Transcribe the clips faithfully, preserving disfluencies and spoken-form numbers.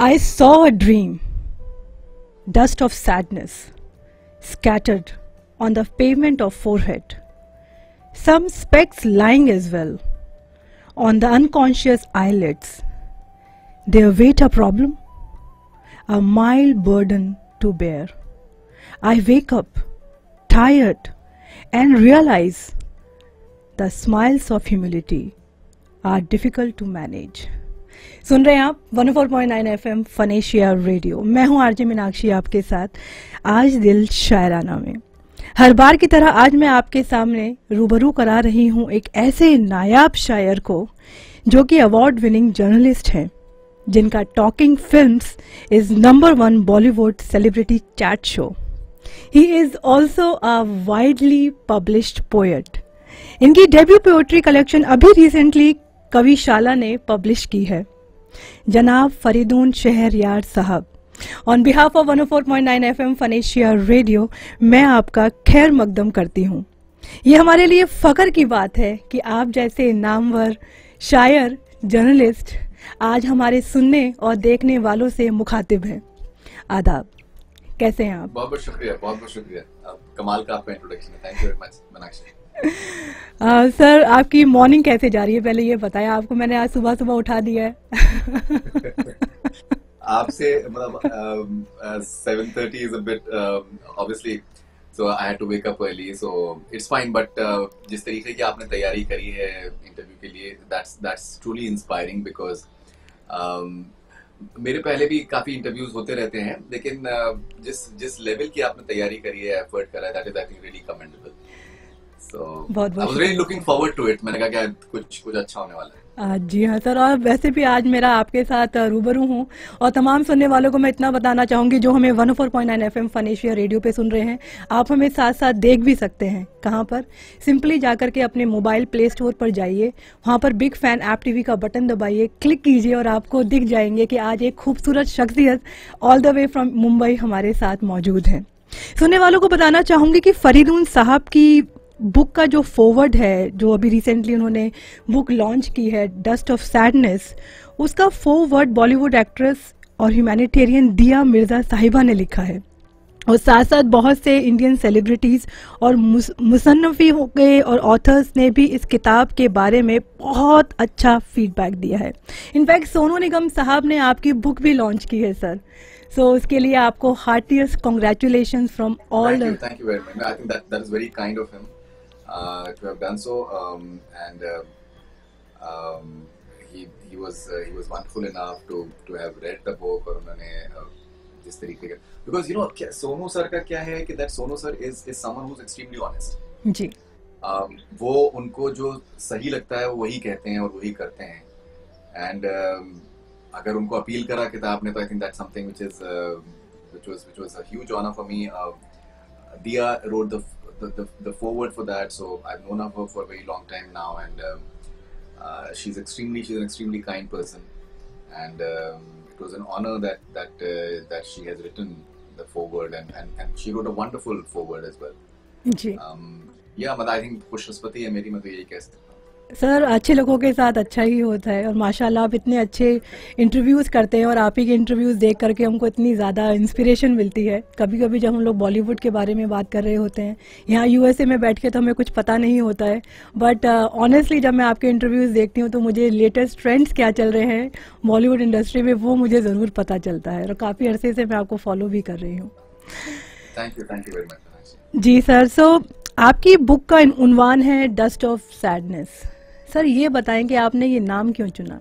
I saw a dream, dust of sadness, scattered on the pavement of forehead, some specks lying as well on the unconscious eyelids. Their weight a problem, a mild burden to bear. I wake up, tired, and realize the smiles of humility are difficult to manage. सुन रहे हैं आप one ओ four point nine F M फनेशिया radio. मैं हूं RJ Meenakshi आपके साथ आज दिल शायराना में। हर बार की तरह आज मैं आपके सामने रूबरू करा रही हूं एक ऐसे नायाब शायर को जो कि अवार्ड विनिंग जर्नलिस्ट हैं, जिनका talking films is number one Bollywood celebrity chat show. He is also a widely published poet. इनकी डेब्यू पोएट्री कलेक्शन अभी रिसेंटली कविशाला ने पब्लिश की है। जनाब फरीदून शहरयार साहब, on behalf of one O four point nine F M फनेशिया radio मैं आपका खैर मकदम करती हूँ। ये हमारे लिए फख्र की बात है कि आप जैसे नामवर शायर जर्नलिस्ट आज हमारे सुनने और देखने वालों से मुखातिब हैं। आदाब, कैसे हैं आप? बहुत बहुत शुक्रिया, बहुत बहुत शुक्रिया। कमाल का आपका इंट्रोडक्शन है। Thank you very much Meenakshi. Sir, आपकी मॉर्निंग कैसे जा रही है? पहले ये बताया, आपको मैंने आज सुबह सुबह उठा दिया है। आपसे मतलब seven thirty is a bit obviously, so I had to wake up early, so it's fine, but जिस तरीके की आपने तैयारी करी है इंटरव्यू के लिए, that's that's truly inspiring because मेरे पहले भी काफी इंटरव्यूज होते रहते हैं, लेकिन uh, जिस जिस लेवल की आपने तैयारी करी है, एफर्ट करा है, that is I think really commendable. So, बहुत I was really looking forward to it. मैंने कहा क्या कुछ कुछ अच्छा होने वाला है। आ, जी हाँ सर, और वैसे भी आज मेरा आपके साथ रूबरू हूँ और तमाम सुनने वालों को मैं इतना बताना चाहूँगी जो हमें वन ओ four point nine F M फनेशिया radio पे सुन रहे हैं, आप हमें साथ साथ देख भी सकते हैं। कहाँ पर? सिंपली जाकर के अपने मोबाइल प्ले स्टोर पर जाइए, वहाँ पर बिग फैन ऐप टीवी का बटन दबाइए, क्लिक कीजिए और आपको दिख जाएंगे कि आज एक खूबसूरत शख्सियत all the way from Mumbai हमारे साथ मौजूद है। सुनने वालों को बताना चाहूँगी कि फरीदून साहब की बुक का जो फॉरवर्ड है, जो अभी रिसेंटली उन्होंने बुक लॉन्च की है, डस्ट ऑफ सैडनेस, उसका फॉरवर्ड बॉलीवुड एक्ट्रेस और ह्यूमैनिटेरियन दिया मिर्जा साहिबा ने लिखा है और साथ साथ बहुत से इंडियन सेलिब्रिटीज़ और मुसन्नफ़ी हो गए और ऑथर्स ने भी इस किताब के बारे में बहुत अच्छा फीडबैक दिया है। इनफैक्ट सोनू निगम साहब ने आपकी बुक भी लॉन्च की है सर, सो so, उसके लिए आपको heartiest congratulation from all. Thank you very much. I think that that is very kind of him Uh, to have done so, um, and uh, um, he he was uh, he was wonderful enough to to have read the book और उन्होंने uh, जिस तरीके का, because you know Sonu sir का क्या है कि that Sonu sir is is someone who's extremely honest। जी। um, वो उनको जो सही लगता है वो वही कहते हैं और वही करते हैं, and um, अगर उनको अपील करा किताब ने तो I think that's something which is uh, which was which was a huge honor for me। uh, Dia wrote the The, the, the forward for that, so I've known of her for a very long time now, and um, uh, she's extremely she's an extremely kind person, and um, it was an honor that that uh, that she has written the forward, and, and and she wrote a wonderful forward as well। Ji. um, yeah, मतलब I think खुशकिस्मती है मेरी, मैं तो यही कह सकता हूँ। Sir, अच्छे लोगों के साथ अच्छा ही होता है और माशाल्लाह आप इतने अच्छे इंटरव्यूज़ करते हैं और आप ही के इंटरव्यूज़ देख करके हमको इतनी ज़्यादा इंस्पिरेशन मिलती है। कभी कभी जब हम लोग बॉलीवुड के बारे में बात कर रहे होते हैं यहाँ यूएसए में बैठ के तो हमें कुछ पता नहीं होता है, बट ऑनेस्टली uh, जब मैं आपके इंटरव्यूज़ देखती हूँ तो मुझे लेटेस्ट ट्रेंड्स क्या चल रहे हैं बॉलीवुड इंडस्ट्री में वो मुझे ज़रूर पता चलता है और काफ़ी अरसे से मैं आपको फॉलो भी कर रही हूँ। Thank you thank you very much. जी सर, सो आपकी बुक का उन्वान है डस्ट ऑफ सैडनेस। सर, ये बताएं कि आपने ये नाम क्यों चुना?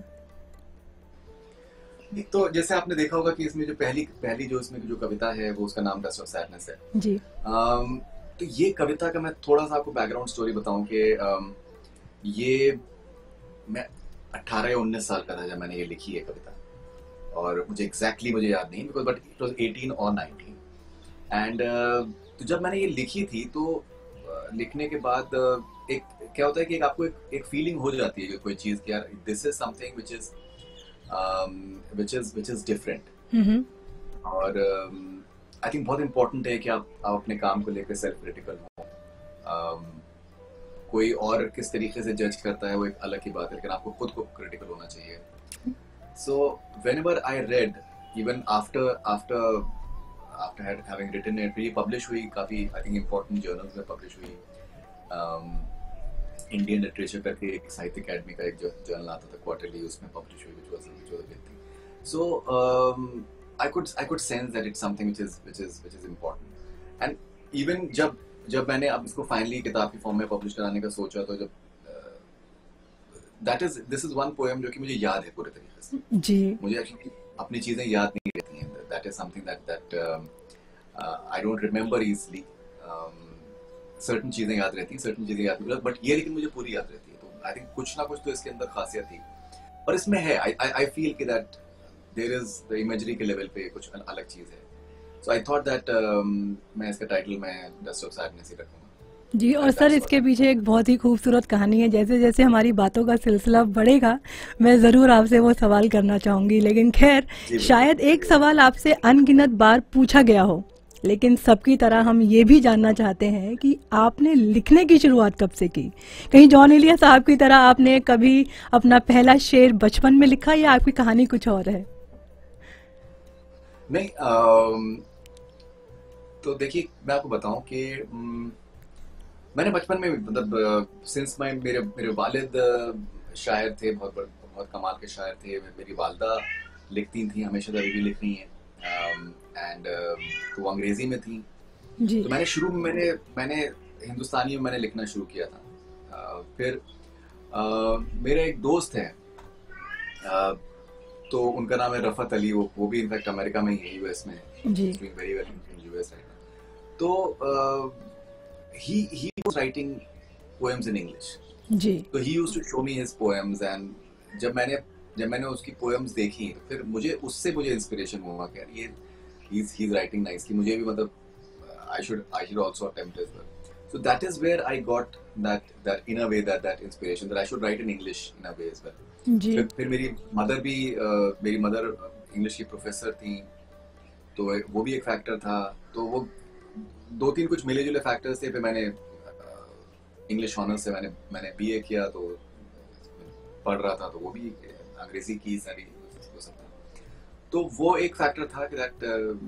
तो जैसे आपने देखा होगा कि इसमें जो पहली पहली जो इसमें जो कविता है वो उसका नाम डस्ट ऑफ सैडनेस है। जी। um, तो ये कविता का मैं थोड़ा सा आपको बैकग्राउंड स्टोरी बताऊं कि um, ये मैं अठारह या उन्नीस साल का था जब मैंने ये लिखी है कविता, और मुझे एग्जैक्टली मुझे याद नहीं because but it was eighteen और नाइनटीन, एंड तो जब मैंने ये लिखी थी तो uh, लिखने के बाद uh, एक क्या होता है कि एक आपको एक, एक फीलिंग हो जाती है कि कोई चीज कि यार this is something which is which is which is different, और आई um, थिंक बहुत इम्पोर्टेंट है कि आप, आप अपने काम को लेकर सेल्फ क्रिटिकल हो। um, कोई और किस तरीके से जज करता है वो एक अलग ही बात है, लेकिन आपको खुद को क्रिटिकल होना चाहिए। So whenever I read even after after after having written it, फिर ये पब्लिश हुई काफ़ी, आई थिंक इम्पोर्टेंट जर्नल्स में पब्लिश हुई। इंडियन लिटरेचर करके एक साहित्य अकेडमी का एक जर्नल आता था क्वार्टरली, उसमें पब्लिश हुई, which was which was a big thing. So um, I could I could sense that it's something which is which is which is important. And even जब जब मैंने अब इसको फाइनली किताब की फॉर्म में पब्लिश कराने का सोचा, तो जब that is this is one poem जो कि मुझे याद है पूरे तरीके से जी। मुझे एक्चुअली अपनी चीजें याद नहीं रहती हैं, that is something that that I don't remember easily. Certain चीजें याद रहती हैं, सर्टन चीजें याद नहीं, बट ये लेकिन मुझे पूरी याद रहती है। तो आई थिंक कुछ ना कुछ तो इसके अंदर खासियत थी, और इसमें है आई आई फील कि that there is the imagery के लेवल पे कुछ अलग चीज है। सो आई थॉट दैट मैं इसका टाइटल मैं डस्ट ऑफ सैडनेस ही रखूंगा जी। और सर इसके पीछे एक बहुत ही खूबसूरत कहानी है। जैसे जैसे हमारी बातों का सिलसिला बढ़ेगा मैं ज़रूर आपसे वो सवाल करना चाहूँगी, लेकिन खैर शायद एक सवाल आपसे अनगिनत बार पूछा गया हो, लेकिन सबकी तरह हम ये भी जानना चाहते हैं कि आपने लिखने की शुरुआत कब से की? कहीं जॉन इलिया साहब की तरह आपने कभी अपना पहला शेर बचपन में लिखा, या आपकी कहानी कुछ और है? नहीं, आम, तो देखिए मैं आपको बताऊं कि मैंने बचपन में मतलब सिंस मैं मेरे मेरे वालिद शायर थे, बहुत बहुत कमाल के शायर थे। मेरी वालदा लिखती थी, हमेशा अभी भी लिख रही हैं, एंड तो वो अंग्रेजी में थी जी। तो मैंने शुरू में मैंने मैंने हिंदुस्तानी में मैंने लिखना शुरू किया था। uh, फिर uh, मेरा एक दोस्त है, uh, तो उनका नाम है रफत अली, वो वो भी इनफैक्ट अमेरिका में ही है, यूएस में जी। Very well in US right now. तो he he was writing poems in English जी। तो he used to show me his poems, and जब मैंने जब मैंने उसकी poems देखी तो फिर मुझे उससे मुझे इंस्पिरेशन हुआ कि यार ये he's he's writing nicely, मुझे भी मतलब I should I should also attempt as well. So that is where I got that that in a way that that inspiration that I should write in English in a way as well जी। फिर, फिर मेरी mother भी uh, मेरी mother English की professor थी, तो वो भी एक फैक्टर था। तो वो दो तीन कुछ मिले जुले फैक्टर्स थे। फिर मैंने इंग्लिश ऑनर्स से मैंने मैंने बीए किया, तो पढ़ रहा था, तो वो भी अंग्रेजी की सारी वो सब था। तो वो एक फैक्टर था कि दैट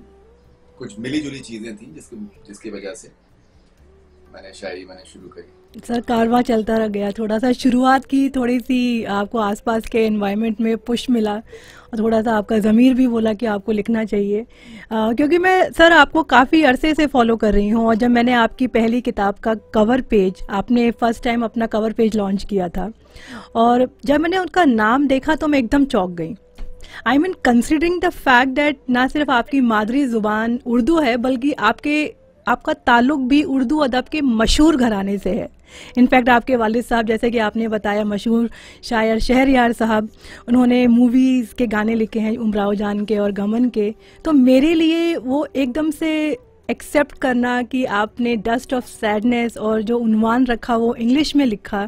कुछ मिली जुली चीजें थी जिसकी जिसकी वजह से मैंने शायरी मैंने शुरू करी। सर कारवां चलता रह गया, थोड़ा सा शुरुआत की, थोड़ी सी आपको आसपास के एनवायरनमेंट में पुश मिला, और थोड़ा सा आपका ज़मीर भी बोला कि आपको लिखना चाहिए। आ, क्योंकि मैं सर आपको काफ़ी अरसे से फॉलो कर रही हूँ, और जब मैंने आपकी पहली किताब का कवर पेज, आपने फर्स्ट टाइम अपना कवर पेज लॉन्च किया था, और जब मैंने उनका नाम देखा तो मैं एकदम चौंक गई। I mean considering the fact that ना सिर्फ आपकी मादरी ज़ुबान उर्दू है, बल्कि आपके आपका ताल्लुक भी उर्दू अदब के मशहूर घराने से है। इनफैक्ट आपके वालिद साहब, जैसे कि आपने बताया, मशहूर शायर शहरयार साहब, उन्होंने मूवीज़ के गाने लिखे हैं, उमराव जान के और गमन के। तो मेरे लिए वो एकदम से एक्सेप्ट करना कि आपने डस्ट ऑफ सैडनेस और जो उन्वान रखा वो इंग्लिश में लिखा,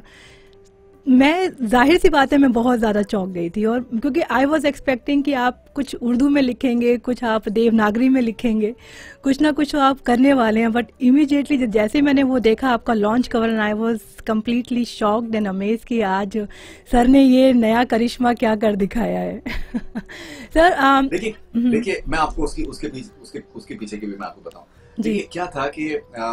मैं जाहिर सी बात है मैं बहुत ज़्यादा चौंक गई थी। और क्योंकि आई वॉज एक्सपेक्टिंग कि आप कुछ उर्दू में लिखेंगे, कुछ आप देवनागरी में लिखेंगे, कुछ ना कुछ आप करने वाले हैं, बट इमीडिएटली जैसे मैंने वो देखा आपका launch cover, and I was completely shocked and amaze कि आज सर ने ये नया करिश्मा क्या कर दिखाया है। सर देखिए देखिए मैं आपको उसकी उसके पीछे उसके उसके पीछे की भी मैं आपको बताऊं। देखिए क्या था कि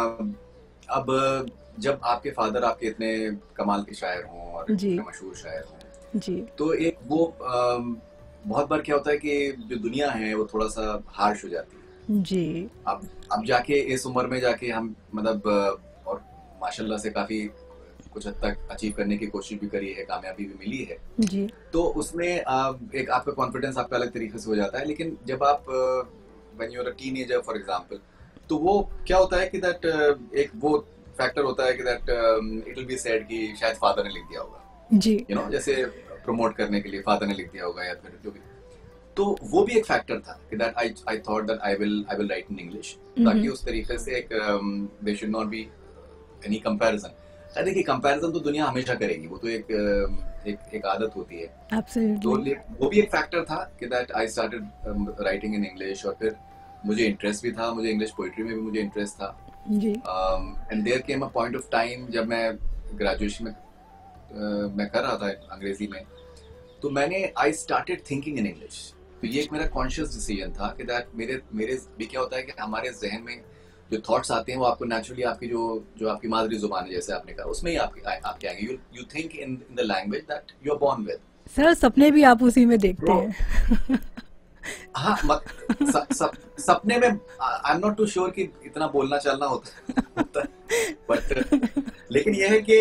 अब जब आपके फादर आपके इतने कमाल के शायर हों और इतने मशहूर शायर हों जी, तो एक वो आ, बहुत बार क्या होता है कि जो दुनिया है वो थोड़ा सा हार्श हो जाती है जी। अब अब जाके इस उम्र में जाके हम मतलब और माशाल्लाह से काफी कुछ हद तक अचीव करने की कोशिश भी करी है, कामयाबी भी मिली है जी। तो उसमें आ, एक आपका कॉन्फिडेंस आपका अलग तरीके से हो जाता है। लेकिन जब आप when you are a teenager for example, तो वो क्या होता है कि दैट एक वो फैक्टर होता है कि that it will be said कि शायद फादर ने लिख दिया होगा जी, यू नो, जैसे प्रमोट करने के लिए फादर ने लिख दिया होगा या फिर जो भी। तो वो भी एक फैक्टर था कि that I I thought that I will I will write in English, ताकि उस तरीके से एक there should not be any comparison. देखिए कंपैरिजन तो दुनिया हमेशा करेगी, वो तो एक एक एक आदत होती है। एब्सोल्युटली। तो वो भी एक फैक्टर था कि that I started writing in English, और फिर मुझे इंटरेस्ट भी था, मुझे इंग्लिश पोइट्री में भी मुझे इंटरेस्ट था जी। And there came a point of time जब मैं ग्रेजुएशन में uh, मैं कर रहा था अंग्रेजी में, तो मैंने I started thinking in English तो ये एक मेरा कॉन्शियस डिसीजन था कि दैट मेरे मेरे भी क्या होता है कि हमारे जहन में जो थॉट्स आते हैं वो आपको नेचुरली आपकी जो जो आपकी मादरी जुबान है जैसे आपने कहा उसमें ही आपके आपके आएंगे. You you think in in the language that you are born with. Sir सपने भी आप उसी में देखते हैं. हाँ मत, स, स, सपने में I am not too sure कि इतना बोलना चलना होता है बट लेकिन यह है कि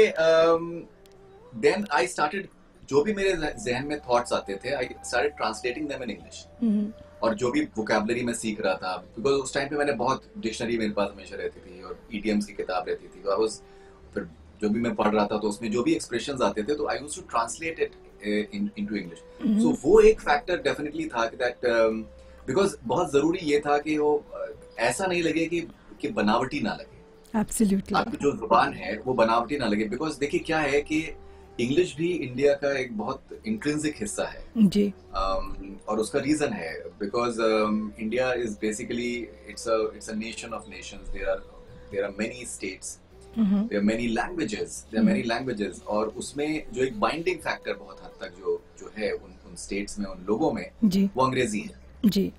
देन आई स्टार्टेड जो भी मेरे जहन में थॉट्स आते थे I started translating them in English. और जो भी वोकैबुलरी मैं सीख रहा था बिकॉज उस टाइम पे मैंने बहुत डिक्शनरी मेरे पास हमेशा रहती थी और ईडीएम्स की किताब रहती थी. तो आई वाज फिर जो भी मैं पढ़ रहा था तो उसमें जो भी एक्सप्रेशंस आते थे तो I used to translate it into English. So वो एक फैक्टर डेफिनेटली था कि दैट बिकॉज बहुत जरूरी ये था कि वो ऐसा नहीं लगे कि कि बनावटी ना लगे. एब्सोल्युटली आपकी जो जुबान है वो बनावटी ना लगे. बिकॉज देखिए क्या है कि इंग्लिश भी इंडिया का एक बहुत इंट्रिंसिक हिस्सा है जी. um, और उसका रीजन है because India is basically it's a it's a nation of nations. There are there are many states, there are many languages there are many languages और उसमें जो एक बाइंडिंग फैक्टर बहुत हद तक जो जो है उन उन स्टेट्स में उन लोगों में जी. वो अंग्रेजी है. जी.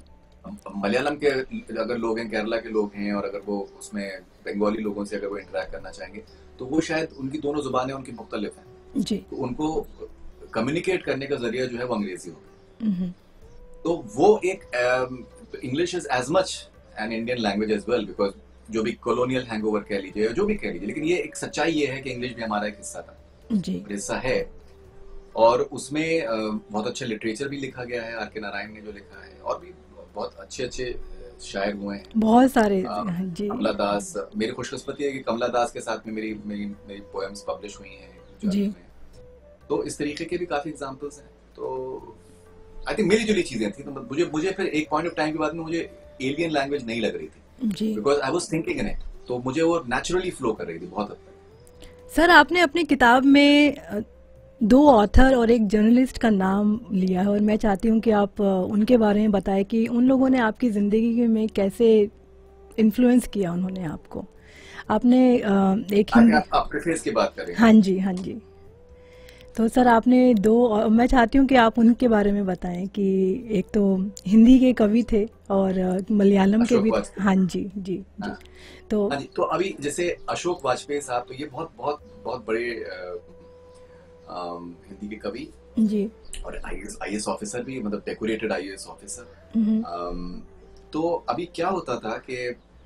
मलयालम के अगर लोग हैं, केरला के लोग हैं और अगर वो उसमें बंगाली लोगों से अगर वो इंटरेक्ट करना चाहेंगे तो वो शायद उनकी दोनों जुबानें उनकी मुख्तलिफ हैं जी. तो उनको कम्युनिकेट करने का जरिया जो है वो अंग्रेजी होगा. तो वो एक English is as much an Indian language as well because जो भी कॉलोनियल हैंगओवर कह लीजिए जो भी कह लीजिए लेकिन ये एक सच्चाई ये है कि इंग्लिश भी हमारा एक हिस्सा था जी. हिस्सा है. और उसमें बहुत अच्छा लिटरेचर भी लिखा गया है. आर के नारायण ने जो लिखा है और भी बहुत अच्छे अच्छे शायर हुए हैं बहुत सारे जी. कमला दास, मेरी खुशकिस्मती है कि कमला दास के साथ में मेरी मेरी मेरी पोएम्स पब्लिश हुई हैं जी. में. तो इस तरीके के भी काफी एग्जांपल्स हैं. तो आई थिंक मिली जुली चीजें थी. तो मुझे मुझे फिर एक पॉइंट ऑफ टाइम के बाद में मुझे एलियन लैंग्वेज नहीं लग रही थी जी. Because I was thinking in it. तो मुझे वो नेचुरली फ्लो कर रही थी बहुत हद तक. सर आपने अपनी किताब में दो ऑथर और एक जर्नलिस्ट का नाम लिया है और मैं चाहती हूँ कि आप उनके बारे में बताएं कि उन लोगों ने आपकी ज़िंदगी में कैसे इन्फ्लुएंस किया उन्होंने आपको. आपने एक हिंदी आप, आप प्रेफेस की बात करें. हाँ जी हाँ जी. तो सर आपने दो, मैं चाहती हूँ कि आप उनके बारे में बताएं कि एक तो हिंदी के कवि थे और मलयालम के भी. हाँ जी जी जी. हाँ. तो हाँ जी. तो अभी जैसे अशोक वाजपेयी साहब तो ये बहुत बहुत बहुत बड़े Um, हिंदी के कवि जी. और आईएएस आईएएस ऑफिसर भी मतलब डेकोरेटेड आईएएस ऑफिसर. um, तो अभी क्या होता था कि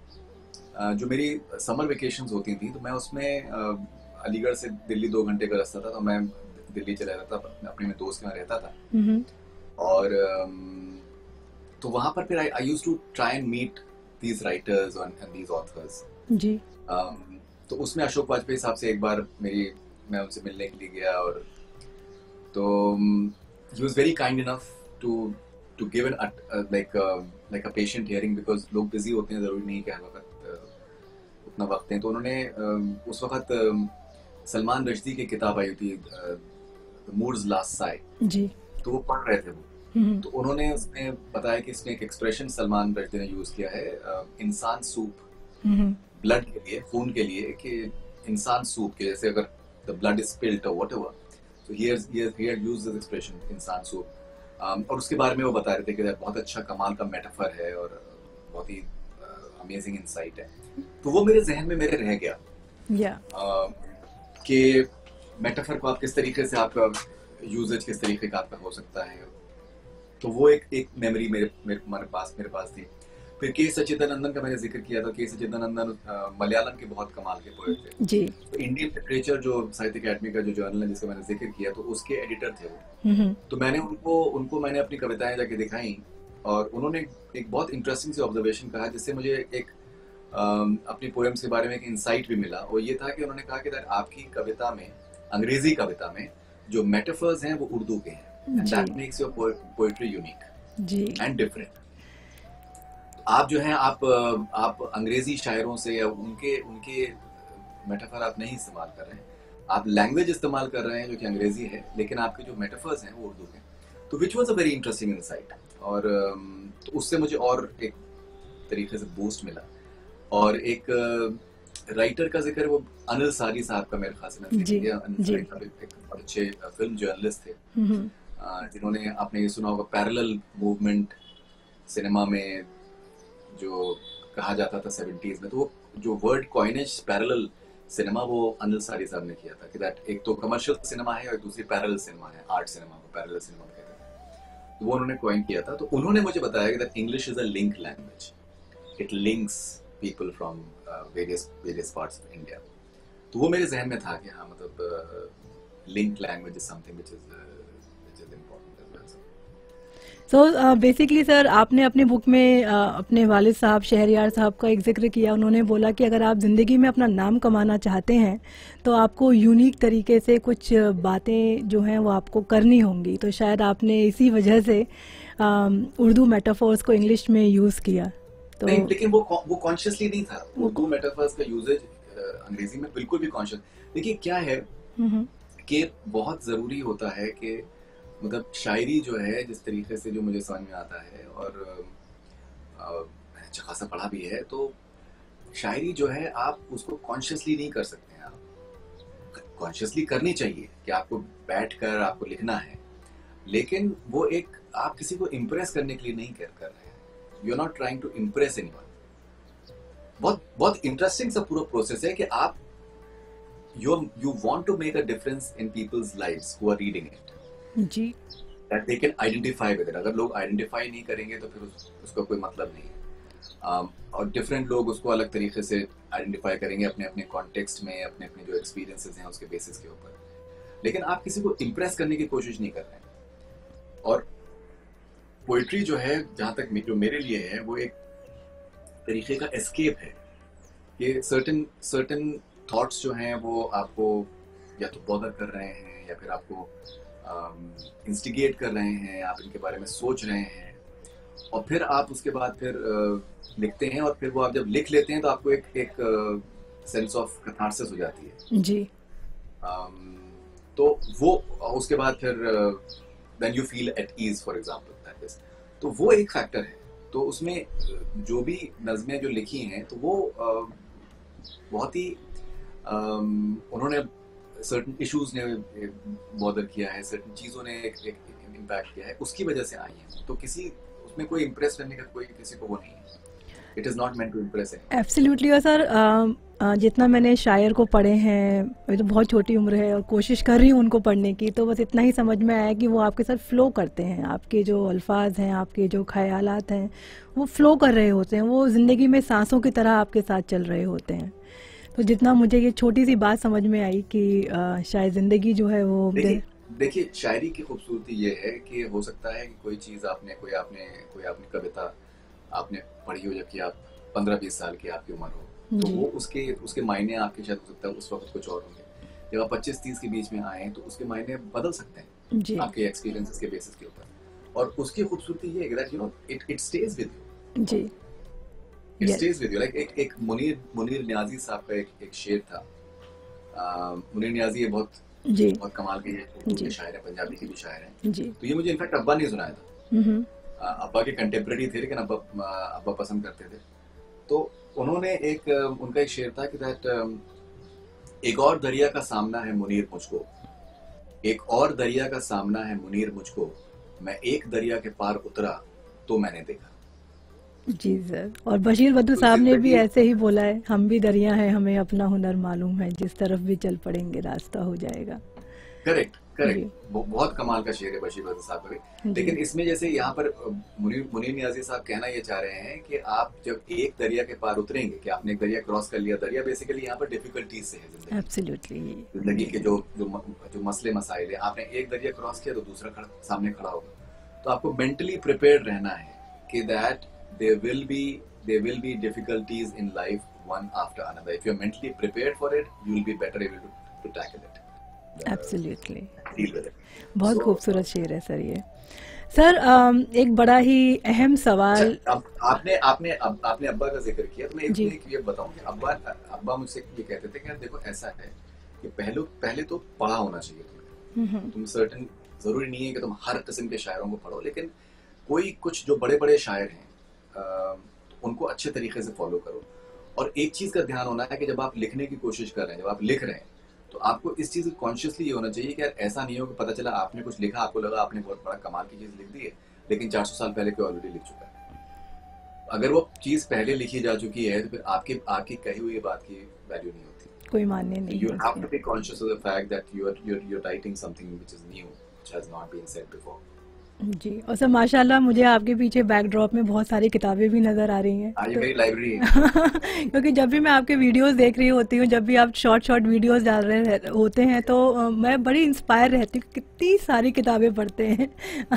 uh, जो मेरी समर वेकेशंस होती थी तो मैं उसमें uh, अलीगढ़ से दिल्ली दो घंटे का रास्ता था तो मैं दिल्ली चला जाता था अपने में दोस्त के यहाँ रहता था. और um, तो वहां पर फिर I used to try and meet these writers and these authors जी. um, तो उसमें अशोक वाजपेयी साहब से एक बार मेरी मैं उनसे मिलने के लिए गया और तो he was very kind enough to to give an uh, like uh, like a patient hearing because लोग busy होते हैं. जरूरी नहीं कि हर वक्त uh, उतना वक्त है. तो उन्होंने uh, उस वक्त uh, सलमान रश्दी की किताब आई थी द मूड्स लास्ट साई जी. तो वो पढ़ रहे थे वो. तो उन्होंने उसमें बताया कि इसमें एक एक्सप्रेशन सलमान रश्दी ने यूज किया है uh, इंसान सूप ब्लड के लिए, खून के लिए कि इंसान सूप के जैसे अगर the blood is spilt or whatever. So he has he has he had used this expression इंसान सूप. um, और उसके बारे में वो बता रहे थे कि बहुत अच्छा कमाल का मेटाफर है और बहुत ही अमेजिंग uh, इंसाइट है. तो वो मेरे जहन में मेरे रह गया yeah. uh, कि मेटाफर को आप किस तरीके से आपका यूजेज किस तरीके का आपका हो सकता है. तो वो एक एक मेमोरी मेरे मेरे पास मेरे पास थी. फिर के सच्चिदानंदन का मैंने जिक्र किया था. के सच्चिदानंदन मलयालम के बहुत कमाल के पोएट थे जी. तो इंडियन लिटरेचर जो साहित्य अकेडमी का जो जर्नल है जिसका मैंने जिक्र किया तो उसके एडिटर थे वो. तो मैंने उनको उनको मैंने अपनी कविताएं जाके दिखाई और उन्होंने एक बहुत इंटरेस्टिंग सी ऑब्जर्वेशन कहा जिससे मुझे एक अपनी पोएम्स के बारे में एक इंसाइट भी मिला. और ये था कि उन्होंने कहा कि आपकी कविता में, अंग्रेजी कविता में जो मेटाफर्स हैं वो उर्दू के हैं and that makes your poetry unique and different. आप जो है आप आप अंग्रेजी शायरों से या उनके उनके मेटाफर आप नहीं इस्तेमाल कर रहे हैं. आप लैंग्वेज इस्तेमाल कर रहे हैं जो कि अंग्रेजी है लेकिन आपके जो मेटाफर्स हैं वो उर्दू के. तो which was a very interesting insight. और तो उससे मुझे और एक तरीके से बूस्ट मिला. और एक राइटर का जिक्र वो अनिल सारी साहब का मेरे ख्याल से मैंने किया. अनिल सारी साहब एक अच्छे फिल्म जर्नलिस्ट थे. अ, जिन्होंने, आपने ये सुना होगा पैरेलल मूवमेंट सिनेमा में जो कहा जाता था सेवेंटीज में, तो वो जो वर्ड कॉइनेज पैरेलल सिनेमा, वो अनिल सारी साहब ने किया था कि दैट एक तो कमर्शियल सिनेमा है और दूसरी पैरेलल सिनेमा है, आर्ट सिनेमा को पैरेलल सिनेमा कहते हैं। तो वो उन्होंने कॉइन किया था। तो उन्होंने मुझे बताया कि that English is a link language, it links people from various various parts of India. तो वो मेरे जहन में था कि हाँ, मतलब link language is something which is which is important as well. So basically sir, आपने अपनी बुक में uh, अपने वालिद साहब शहरयार साहब का एक जिक्र किया। उन्होंने बोला कि अगर आप ज़िंदगी में अपना नाम कमाना चाहते हैं तो आपको यूनिक तरीके से कुछ बातें जो हैं वो आपको करनी होंगी। तो शायद आपने इसी वजह से um, उर्दू मेटाफोर्स को इंग्लिश में यूज़ किया। तो नहीं, लेकिन वो वो कॉन्शियसली नहीं था। उर्दू मेटाफर्स का यूजेज अंग्रेजी में बिल्कुल भी कॉन्शियस। देखिए क्या है कि बहुत ज़रूरी होता है कि मतलब शायरी जो है, जिस तरीके से जो मुझे समझ में आता है, और मैंने अच्छा खासा पढ़ा भी है, तो शायरी जो है आप उसको कॉन्शियसली नहीं कर सकते हैं। आप कॉन्शियसली करनी चाहिए कि आपको बैठकर आपको लिखना है, लेकिन वो एक आप किसी को इम्प्रेस करने के लिए नहीं कर कर रहे हैं। You are not trying to impress anyone. बहुत बहुत इंटरेस्टिंग सा पूरा प्रोसेस है कि आप you you want to make a difference in people's lives who are reading it, जी, that they can identify with it। अगर लोग आइडेंटिफाई नहीं करेंगे तो फिर उस, उसका कोई मतलब नहीं है। um, और डिफरेंट लोग उसको अलग तरीके से आइडेंटिफाई करेंगे अपने अपने कॉन्टेक्स्ट में, अपने अपने जो एक्सपीरियंसेस हैं उसके बेसिस के ऊपर। लेकिन आप किसी को इम्प्रेस करने की कोशिश नहीं कर रहे हैं। और पोइट्री जो है, जहाँ तक जो मेरे लिए है, वो एक तरीके का एस्केप है। ये सर्टेन सर्टेन थॉट्स जो हैं वो आपको या तो बॉदर कर रहे हैं या फिर आपको इंस्टिगेट um, कर रहे हैं, आप इनके बारे में सोच रहे हैं, और फिर आप उसके बाद फिर uh, लिखते हैं, और फिर वो आप जब लिख लेते हैं तो आपको एक एक सेंस ऑफ कैथार्सिस हो जाती है जी। um, तो वो उसके बाद फिर when you feel at ease for example, that is, तो वो एक फैक्टर है। तो उसमें जो भी नज़में जो लिखी हैं तो वो uh, बहुत ही um, उन्होंने सर्टन इश्यूज ने बॉदर किया है, सर्टन चीज़ों ने एक इम्पैक्ट किया है, उसकी वजह से आई है। तो किसी उसमें कोई इम्प्रेस करने का कोई किसी को वो नहीं है। It is not meant to impress anyone. Absolutely. और सर, जितना मैंने शायर को पढ़े हैं, ये तो बहुत छोटी उम्र है और कोशिश कर रही हूँ उनको पढ़ने की, तो बस इतना ही समझ में आया कि वो आपके साथ फ़्लो करते हैं। आपके जो अल्फाज हैं, आपके जो ख्यालात हैं, वो फ़्लो कर रहे होते हैं, वो ज़िंदगी में सांसों की तरह आपके साथ चल रहे होते हैं। तो जितना मुझे ये छोटी सी बात समझ में आई कि आ, शायद ज़िंदगी जो है वो, देखिए शायरी की खूबसूरती ये है कि हो सकता है कि कोई चीज़ आपने कोई आपने कोई आपने कविता आपने पढ़ी हो जबकि आप पंद्रह बीस साल की आपकी उम्र हो, तो वो उसके उसके मायने आपके शायद हो सकता है उस वक्त कुछ और होंगे। जब आप पच्चीस तीस के बीच में आए तो उसके मायने बदल सकते हैं आपके एक्सपीरियंसेस के बेसिस के ऊपर। और उसकी खूबसूरती ये है कि you know it it stays with you. जी, it stays with you. Like एक एक मुनीर मुनीर नियाजी साहब का एक एक शेर था। मुनीर नियाजी ये बहुत जी बहुत कमाल के उर्दू के शायर हैं, पंजाबी के भी शायर हैं जी। तो ये मुझे इनफैक्ट अब्बा ने सुनाया था। अब्बा के कंटेम्प्रेरी थे, लेकिन अब्बा अब्बा पसंद करते थे। तो उन्होंने एक उनका एक शेर था कि दैट एक और दरिया का सामना है मुनीर मुझको, एक और दरिया का सामना है मुनीर मुझको, मैं एक दरिया के पार उतरा तो मैंने देखा। जी सर। और बशीर बद्र साहब ने भी ऐसे ही बोला है, हम भी दरिया हैं, हमें अपना हुनर मालूम है, जिस तरफ भी चल पड़ेंगे रास्ता हो जाएगा। Correct correct. बहुत कमाल का शेर है बशीर बद्र साहब का। लेकिन इसमें जैसे यहाँ पर मुनीर मुनीर नियाजी साहब कहना ये चाह रहे हैं कि आप जब एक दरिया के पार उतरेंगे, कि आपने एक दरिया क्रॉस कर लिया, दरिया बेसिकली यहाँ पर डिफिकल्टीज से है जिंदगी। एब्सोल्युटली। जिंदगी के जो जो जो मसले मसाइल है, आपने एक दरिया क्रॉस किया तो दूसरा खड़ा, सामने खड़ा होगा। तो आपको मेंटली प्रिपेयर्ड रहना है कि that there will be there will be difficulties in life one after another. If you're mentally prepared for it, you will be better able to, to tackle it. Absolutely. Deal with it. बहुत खूबसूरत शेर है sir ये। Sir एक बड़ा ही अहम सवाल, अब आपने आपने अब आपने अब्बा का जिक्र किया, तो मैं एक ये बताऊं कि अब्बा अब्बा मुझसे ये कहते थे कि देखो ऐसा है कि पहले पहले तो पढ़ा होना चाहिए तुम्हें। तुम सर्टेन जरूरी नहीं है कि तुम हर किस्म के शायरों को पढ़ो, लेकिन कोई कुछ जो बड़े बड़े शायर हैं Uh, उनको अच्छे तरीके से फॉलो करो। और एक चीज का ध्यान होना है कि जब आप लिखने की कोशिश कर रहे हैं, जब आप लिख रहे हैं, तो आपको इस चीज़ को कॉन्शियसली ये होना चाहिए कि यार ऐसा नहीं हो कि पता चला आपने कुछ लिखा, आपको लगा आपने बहुत बड़ा कमाल की चीज़ लिख दी है, लेकिन चार सौ साल पहले कोई ऑलरेडी लिख चुका है। अगर वो चीज़ पहले लिखी जा चुकी है तो फिर आपकी आपकी कही हुई बात की वैल्यू नहीं होती। कोई मान्य नहीं You have होती। to be conscious of the fact that you are you're you're writing something which is new, which has not been said before. जी, और सर माशाल्लाह मुझे आपके पीछे बैकड्रॉप में बहुत सारी किताबें भी नज़र आ रही हैं। हाँ, ये तो मेरी लाइब्रेरी है। क्योंकि जब भी मैं आपके वीडियोस देख रही होती हूँ, जब भी आप शॉर्ट शॉर्ट वीडियोस डाल रहे रह- होते हैं, तो अ, मैं बड़ी इंस्पायर रहती हूँ, कितनी सारी किताबें पढ़ते हैं।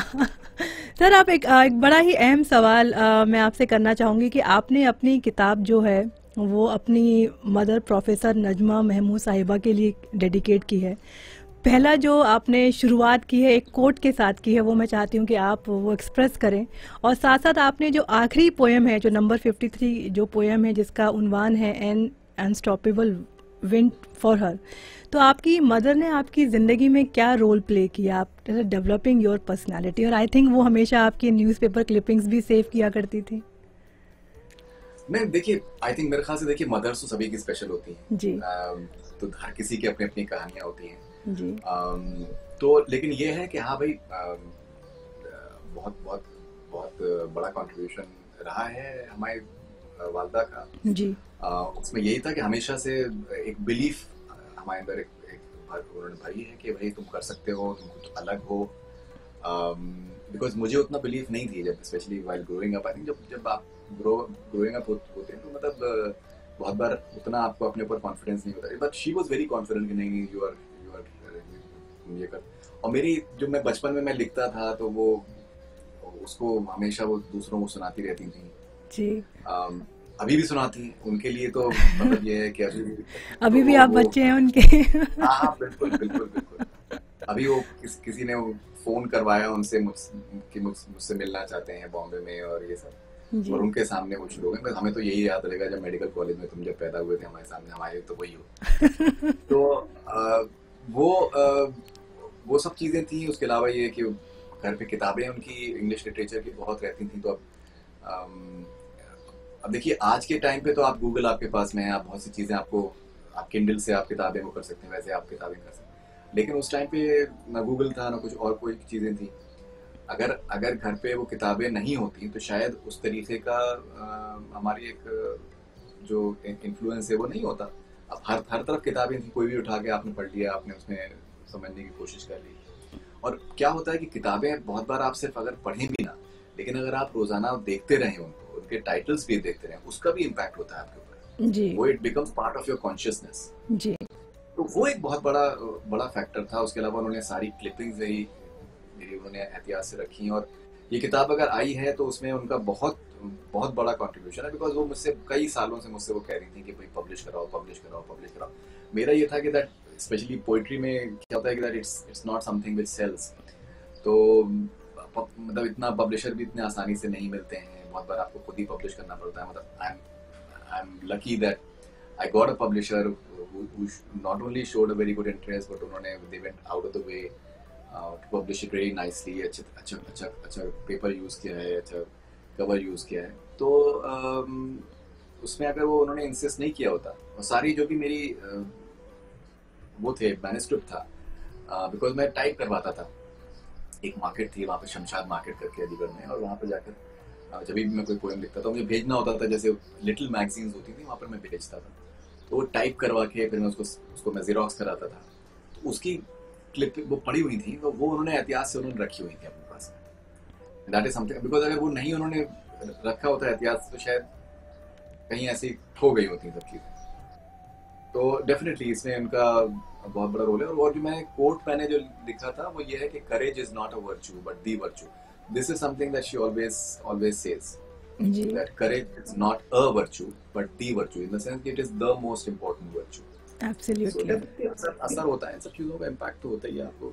सर आप एक अ, एक बड़ा ही अहम सवाल अ, मैं आपसे करना चाहूँगी कि आपने अपनी किताब जो है वो अपनी मदर प्रोफेसर नजमा महमूद साहिबा के लिए डेडिकेट की है। पहला जो आपने शुरुआत की है एक कोट के साथ की है, वो मैं चाहती हूँ कि आप वो एक्सप्रेस करें, और साथ साथ आपने जो आखिरी पोएम है, जो नंबर तिरेपन जो पोएम है जिसका उन्वान है an unstoppable wind for her, तो आपकी मदर ने आपकी ज़िंदगी में क्या रोल प्ले किया आप डेवलपिंग योर पर्सनालिटी? और आई थिंक वो हमेशा आपकी न्यूज़पेपर क्लिपिंग्स भी सेव किया करती थी। नहीं, देखिए, आई थिंक मेरे ख्याल से देखिए मदर्स तो सभी की स्पेशल होती हैं जी अम, तो हर किसी की अपनी अपनी कहानियां होती हैं। जी अम, तो लेकिन ये है कि हाँ भाई, अम, बहुत बहुत बहुत बड़ा कंट्रीब्यूशन रहा है हमारे अ, वालदा का। जी अ, उसमें यही था कि हमेशा से एक बिलीफ हमारे अंदर एक, एक भर उन्होंने भरी है कि भाई तुम कर सकते हो, तुम कुछ अलग हो। बिकॉज मुझे उतना बिलीफ नहीं थी जब specially while growing up. I think जब जब आप ग्रो ग्रोइंग अप होते हैं तो मतलब अ, बहुत बार उतना आपको अपने ऊपर कॉन्फिडेंस नहीं होता, but she was very confident कि नहीं यू आर यू आर ये कर। और मेरी जो मैं बचपन में मैं लिखता था तो वो उसको हमेशा वो दूसरों को सुनाती रहती थी। जी अम, अभी भी सुनाती हैं, उनके लिए तो मतलब ये है कि अभी भी अभी भी तो आप वो बच्चे हैं उनके। हाँ हाँ बिल्कुल बिल्कुल बिल्कुल। अभी वो किस, किसी ने वो फोन करवाया उनसे मुझ कि मुझ मुझसे मिलना चाहते हैं बॉम्बे में और ये सब, जी और उनके सामने वो शुरू हो गए। बस हमें तो यही याद रहेगा जब मेडिकल कॉलेज में तुम जब पैदा हुए थे हमारे सामने, हमारे तो वही हो। तो अ, वो अ, वो सब चीज़ें थी। उसके अलावा ये कि घर पे किताबें उनकी इंग्लिश लिटरेचर की बहुत रहती थी। तो अब अम, अब देखिए आज के टाइम पे तो आप गूगल आपके पास में है, आप बहुत सी चीज़ें आपको आप किंडल से आप किताबें वो कर सकते हैं, वैसे आप किताबें कर सकते हैं। लेकिन उस टाइम पे ना गूगल था ना कुछ और कोई चीज़ें थी। अगर अगर घर पे वो किताबें नहीं होती तो शायद उस तरीके का अ, हमारी एक अ, जो इन्फ्लुएंस है वो नहीं होता। अब हर हर तरफ किताबें थी, कोई भी उठा के आपने पढ़ लिया, आपने उसमें समझने की कोशिश कर ली। और क्या होता है कि किताबें बहुत बार आप सिर्फ अगर पढ़ें भी ना, लेकिन अगर आप रोजाना देखते रहें उनको, उनके टाइटल्स भी देखते रहें, उसका भी इम्पैक्ट होता है आपके ऊपर। जी वो it becomes part of your consciousness. जी तो वो एक बहुत बड़ा बड़ा फैक्टर था। उसके अलावा उन्होंने सारी क्लिपिंग्स मेरी मेरी उन्होंने एहतियात से रखी, और ये किताब अगर आई है तो उसमें उनका बहुत बहुत बड़ा कंट्रीब्यूशन है। बिकॉज वो मुझसे कई सालों से मुझसे वो कह रही थी कि भाई पब्लिश कराओ पब्लिश कराओ पब्लिश कराओ। मेरा ये था कि दैट स्पेशली पोइट्री में क्या होता है कि that it's it's not something which sells. तो मतलब इतना पब्लिशर भी इतने आसानी से नहीं मिलते हैं, बहुत बार आपको खुद ही पब्लिश करना पड़ता है। मतलब I am I am lucky that I got a publisher who, who not only showed a very good interest, but उन्होंने they went out of the way uh, to publish it very nicely। अच्छा अच्छा अच्छा अच्छा paper use किया है, अच्छा cover use किया है। तो um, उसमें अगर वो उन्होंने इंसिस्ट नहीं किया होता, और सारी जो भी मेरी uh, वो थे मैन्युस्क्रिप्ट था, बिकॉज uh, मैं टाइप करवाता था। एक मार्केट थी वहाँ पे, शमशाद मार्केट करके अलीगढ़ में, और वहाँ पे जाकर uh, जब भी मैं कोई पोएम लिखता था मुझे भेजना होता था, जैसे लिटिल मैगजीन्स होती थी वहाँ पर मैं भेजता था। तो वो टाइप करवा के फिर मैं उसको उसको मैं जीरोक्स कराता था। तो उसकी क्लिप वो पड़ी हुई थी, तो वो उन्होंने एहतियात से उन्होंने रखी हुई थी अपने पास में। दैट इज समथिंग, बिकॉज अगर वो नहीं उन्होंने रखा होता एहतियात से तो शायद कहीं ऐसी खो गई होती सब चीज़ें। तो डेफिनेटली इसमें उनका बहुत बड़ा रोल है। और जो मैंने कोट मैंने जो लिखा था वो ये है कि courage is not a virtue but the virtue. This is something that she always always says, जी that courage is not a virtue but the virtue, in the sense that it is the most important virtue। So absolutely. definitely असर असर होता है, इन सब चीज़ों का impact तो होता ही है आपको।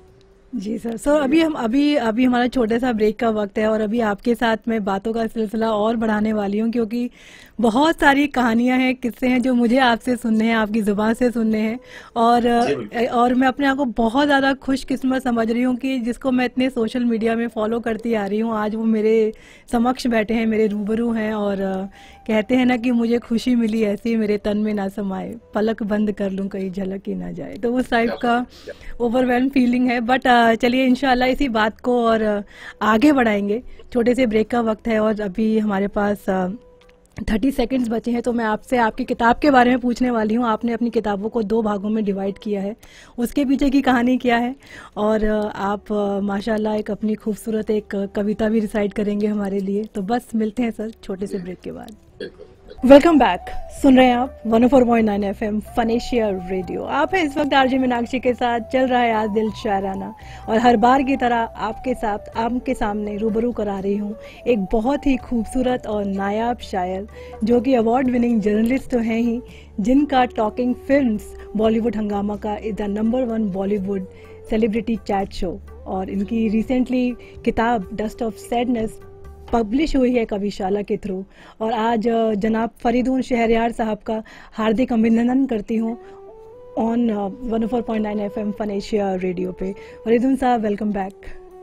जी सर। सो अभी हम अभी अभी हमारा छोटे सा ब्रेक का वक्त है और अभी आपके साथ मैं बातों का सिलसिला और बढ़ाने वाली हूँ, क्योंकि बहुत सारी कहानियां हैं, किस्से हैं जो मुझे आपसे सुनने हैं, आपकी ज़ुबान से सुनने हैं। और जी अ, बिल्कुल। और मैं अपने आप को बहुत ज़्यादा खुशकिस्मत समझ रही हूँ कि जिसको मैं इतने सोशल मीडिया में फॉलो करती आ रही हूँ, आज वो मेरे समक्ष बैठे हैं, मेरे रूबरू हैं। और अ, कहते हैं ना कि मुझे खुशी मिली ऐसी मेरे तन में ना समाए, पलक बंद कर लूँ कहीं झलक ही ना जाए, तो उस टाइप क्या का बात है, क्या ओवरवेल्म फीलिंग है। बट चलिए इंशाल्लाह इसी बात को और अ, आगे बढ़ाएंगे। छोटे से ब्रेक का वक्त है और अभी हमारे पास थर्टी सेकेंड्स बचे हैं, तो मैं आपसे आपकी किताब के बारे में पूछने वाली हूँ। आपने अपनी किताबों को दो भागों में डिवाइड किया है, उसके पीछे की कहानी क्या है? और अ, आप अ, माशाल्लाह एक अपनी खूबसूरत एक अ, कविता भी रिसाइट करेंगे हमारे लिए। तो बस मिलते हैं सर छोटे से जी ब्रेक के बाद। बिल्कुल। Welcome back. सुन रहे हैं आप वन ओ four point nine F M फनेशिया radio. आप हैं इस वक्त आरजे मीनाक्षी के साथ। चल रहा है आज दिल शायराना, और हर बार की तरह आपके साथ आपके सामने रूबरू करा रही हूँ एक बहुत ही खूबसूरत और नायाब शायर, जो कि अवार्ड विनिंग जर्नलिस्ट तो हैं ही, जिनका टॉकिंग फिल्म्स बॉलीवुड हंगामा का is the number one Bollywood celebrity chat show. और इनकी रिसेंटली किताब डस्ट ऑफ सैडनेस पब्लिश हुई है कविशाला के थ्रू। और आज अ, जनाब फरीदून शहरयार साहब का हार्दिक अभिनंदन करती हूँ on one four point nine F M फनेशिया radio पे। फरीदून साहब welcome back.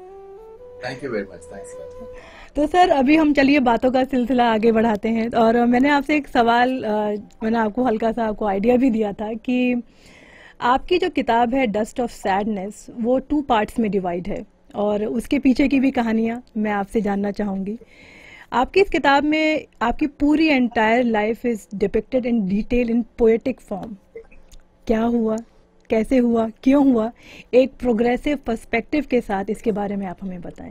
Thank you very much, thanks. तो सर अभी हम चलिए बातों का सिलसिला आगे बढ़ाते हैं। और अ, मैंने आपसे एक सवाल अ, मैंने आपको हल्का सा आपको आइडिया भी दिया था कि आपकी जो किताब है डस्ट ऑफ सैडनेस वो टू पार्ट्स में डिवाइड है, और उसके पीछे की भी कहानियाँ मैं आपसे जानना चाहूँगी। आपकी इस किताब में आपकी पूरी entire life is depicted in detail in poetic form. क्या हुआ, कैसे हुआ, क्यों हुआ, एक प्रोग्रेसिव पर्सपेक्टिव के साथ इसके बारे में आप हमें बताएं।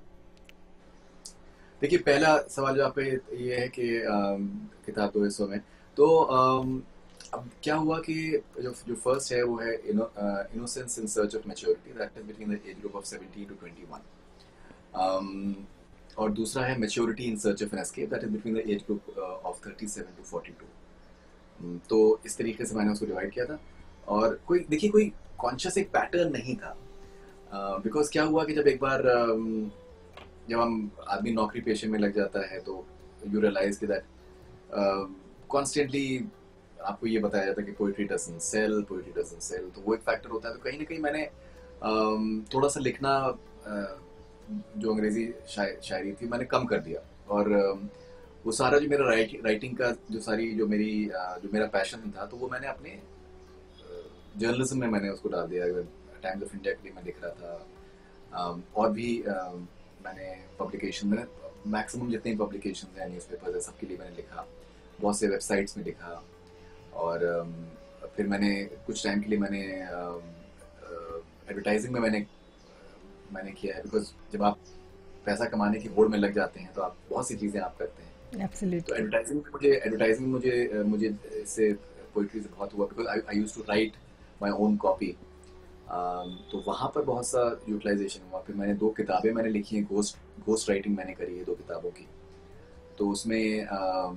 देखिए, पहला सवाल जो आपका ये ये है कि अम, किताब दो हिस्सों में, तो अम, अब क्या हुआ कि जो जो फर्स्ट है वो है innocence in search of maturity, that is between the age group of seventeen to twenty one. um, और दूसरा है maturity in search of an escape, that is between the age group of thirty seven to forty two. तो इस तरीके से मैंने उसको divide किया था। और कोई देखिए कोई कॉन्शियस एक पैटर्न नहीं था, बिकॉज uh, क्या हुआ कि जब एक बार um, जब हम आदमी नौकरी पेशे में लग जाता है तो यू रियलाइज कि दैट कॉन्स्टेंटली आपको ये बताया जाता है कि poetry doesn't sell, poetry doesn't sell, तो वो एक फैक्टर होता है। तो कहीं ना कहीं मैंने um, थोड़ा सा लिखना uh, जो अंग्रेजी शायरी थी मैंने कम कर दिया। और um, वो सारा जो मेरा राइट, राइटिंग का जो सारी जो मेरी uh, जो मेरा पैशन था, तो वो मैंने अपने जर्नलिज्म uh, में मैंने उसको डाल दिया। टाइम्स ऑफ इंडिया के लिए मैं लिख रहा था, um, और भी uh, मैंने पब्लिकेशन में मैक्सिमम जितने पब्लिकेशन हैं न्यूज़पेपर्स है सबके लिए मैंने लिखा, बहुत से वेबसाइट्स में लिखा। और um, फिर मैंने कुछ टाइम के लिए मैंने एडवर्टाइजिंग uh, uh, में मैंने मैंने किया है, बिकॉज जब आप पैसा कमाने की होड़ में लग जाते हैं तो आप बहुत सी चीज़ें आप करते हैं। Absolutely. तो एडवर्टाइजिंग में मुझे एडवर्टाइजिंग में मुझे मुझे इससे पोइट्री से बहुत हुआ, because I used to write my own copy. तो वहाँ पर बहुत सा यूटिलाइजेशन हुआ। फिर मैंने दो किताबें मैंने लिखी हैं, घोस्ट घोस्ट राइटिंग मैंने करी है दो किताबों की। तो उसमें um,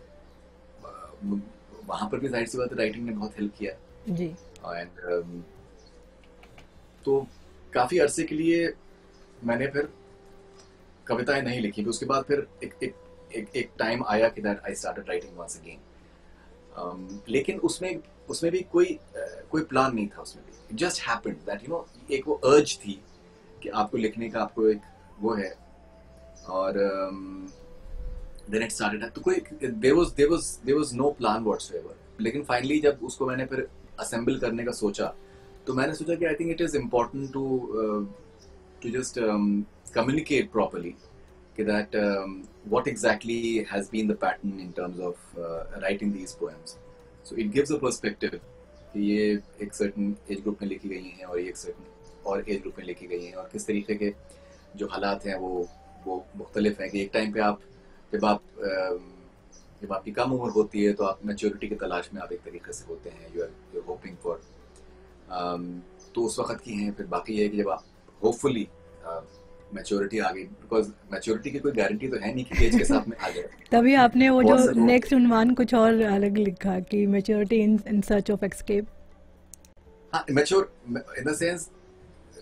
वहाँ पर भी जाहिर सी बात है राइटिंग ने बहुत हेल्प किया जी। एंड um, तो काफ़ी अरसे के लिए मैंने फिर कविताएं नहीं लिखी। उसके बाद फिर एक एक एक एक टाइम आया कि that I started writing once again. लेकिन उसमें उसमें भी कोई uh, कोई प्लान नहीं था, उसमें भी just happened that you know, एक वो अर्ज थी कि आपको लिखने का, आपको एक वो है। और देन इट स्टार्टेड, तो कोई there was there was there was no plan whatsoever. लेकिन फाइनली जब उसको मैंने फिर असेंबल करने का सोचा, तो मैंने सोचा कि I think it is important to to just communicate properly कि that um, what exactly has been the pattern in terms of uh, writing these poems. So it gives a perspective कि ये एक certain age group में लिखी गई हैं और ये एक certain और age group में लिखी गई हैं, और किस तरीके के जो हालात हैं वो वो मुख्तलिफ हैं। कि एक टाइम पे आप जब आप जब आपकी कम उम्र होती है तो आप मैच्योरिटी की तलाश में आप एक तरीके से होते हैं, you are you are hoping for, तो उस वक्त की हैं। फिर बाकी ये है कि जब आप होपफुली मैच्योरिटी आ गई, बिकॉज मैच्योरिटी की कोई गारंटी तो है नहीं कि एज के साथ में आ जाए। तभी आपने वो जो बहुत से लोग- नेक्स्ट उन्वान कुछ और अलग लिखा कि maturity in in search of escape. हाँ, मैच्योर इन द सेंस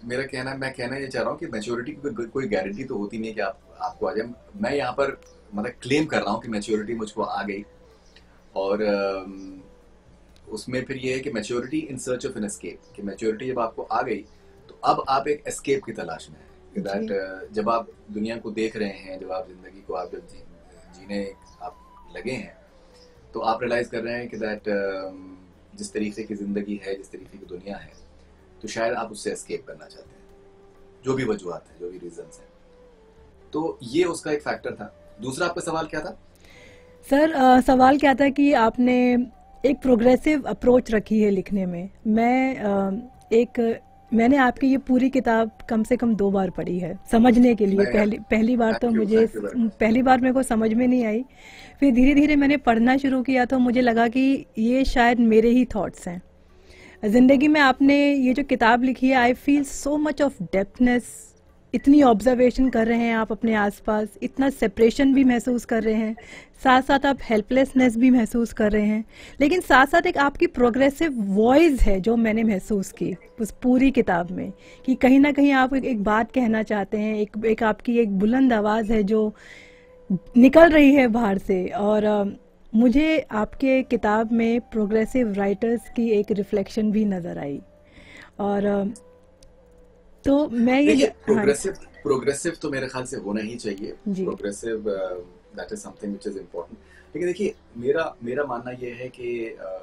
मेरा कहना मैं कहना ये चाह रहा हूँ कि मैच्योरिटी की कोई कोई गारंटी तो होती नहीं है कि आप आपको आ जाए। मैं यहाँ पर मतलब क्लेम कर रहा हूँ कि मैच्योरिटी मुझको आ गई, और अम, उसमें फिर ये है कि maturity in search of an escape, कि मैच्योरिटी जब आपको आ गई तो अब आप एक एस्केप की तलाश में हैं। दैट जी जब आप दुनिया को देख रहे हैं, जब आप जिंदगी को आप जब जी, जीने आप लगे हैं, तो आप रियलाइज कर रहे हैं कि दैट जिस तरीके की जिंदगी है, जिस तरीके की दुनिया है, तो शायद आप उससे एस्केप करना चाहते हैं, जो भी वजूहत हैं, जो भी रीजंस हैं। तो ये उसका एक फैक्टर था। दूसरा आपका सवाल क्या था? सर, अ, सवाल क्या था कि आपने एक प्रोग्रेसिव अप्रोच रखी है लिखने में। मैं अ, एक मैंने आपकी ये पूरी किताब कम से कम दो बार पढ़ी है समझने के लिए। मैं पहली पहली बार तो थैंक यू मुझे थैंक यू वेरी मच। पहली बार मेरे को समझ में नहीं आई, फिर धीरे धीरे मैंने पढ़ना शुरू किया तो मुझे लगा कि ये शायद मेरे ही थॉट्स हैं। ज़िंदगी में आपने ये जो किताब लिखी है, I feel so much of depthness. इतनी ऑब्जर्वेशन कर रहे हैं आप अपने आसपास, इतना सेपरेशन भी महसूस कर रहे हैं, साथ साथ आप हेल्पलेसनेस भी महसूस कर रहे हैं, लेकिन साथ साथ एक आपकी प्रोग्रेसिव वॉइस है जो मैंने महसूस की उस पूरी किताब में, कि कहीं ना कहीं आप एक, एक बात कहना चाहते हैं, एक एक आपकी एक बुलंद आवाज़ है जो निकल रही है बाहर से। और अ, मुझे आपके किताब में प्रोग्रेसिव राइटर्स की एक रिफ्लेक्शन भी नज़र आई। और अ, तो मैं ये देखिए, ज- हाँ प्रोग्रेसिव प्रोग्रेसिव तो मेरे ख्याल से होना ही चाहिए। जी progressive that is something which is important. लेकिन देखिए, मेरा मेरा मानना ये है कि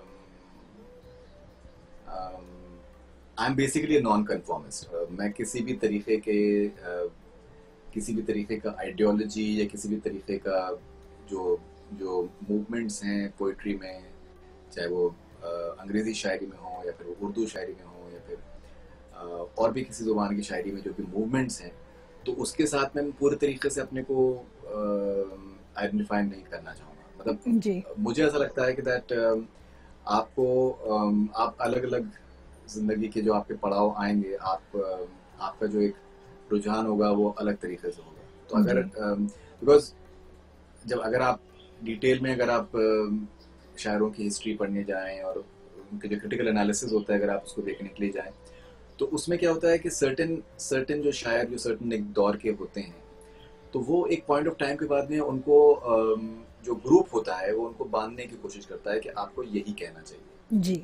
I am basically non conformist. मैं किसी भी तरीके के uh, किसी भी तरीके का आइडियोलॉजी या किसी भी तरीके का जो जो मूवमेंट्स हैं पोइट्री में, चाहे वो uh, अंग्रेजी शायरी में हो या फिर वो उर्दू शायरी में हो या फिर uh, और भी किसी जुबान की शायरी में जो भी मूवमेंट्स हैं, तो उसके साथ मैं पूरे तरीके से अपने को आइडेंटिफाई नहीं करना चाहूँगा। मतलब जी मुझे ऐसा लगता है कि दैट आपको um, आप अलग अलग जिंदगी के जो आपके पड़ाव आएंगे, आप um, आपका जो एक रुझान होगा वो अलग तरीके से होगा। तो अगर जी बिकॉज जब अगर आप डिटेल में अगर आप um, शायरों की हिस्ट्री पढ़ने जाएं और उनके जो क्रिटिकल एनालिसिस होता है अगर आप उसको देखने के लिए जाएं, तो उसमें क्या होता है कि सर्टेन सर्टेन जो शायर जो सर्टेन एक दौर के होते हैं, तो वो एक पॉइंट ऑफ टाइम के बाद में उनको um, जो ग्रुप होता है वो उनको बांधने की कोशिश करता है कि आपको यही कहना चाहिए। जी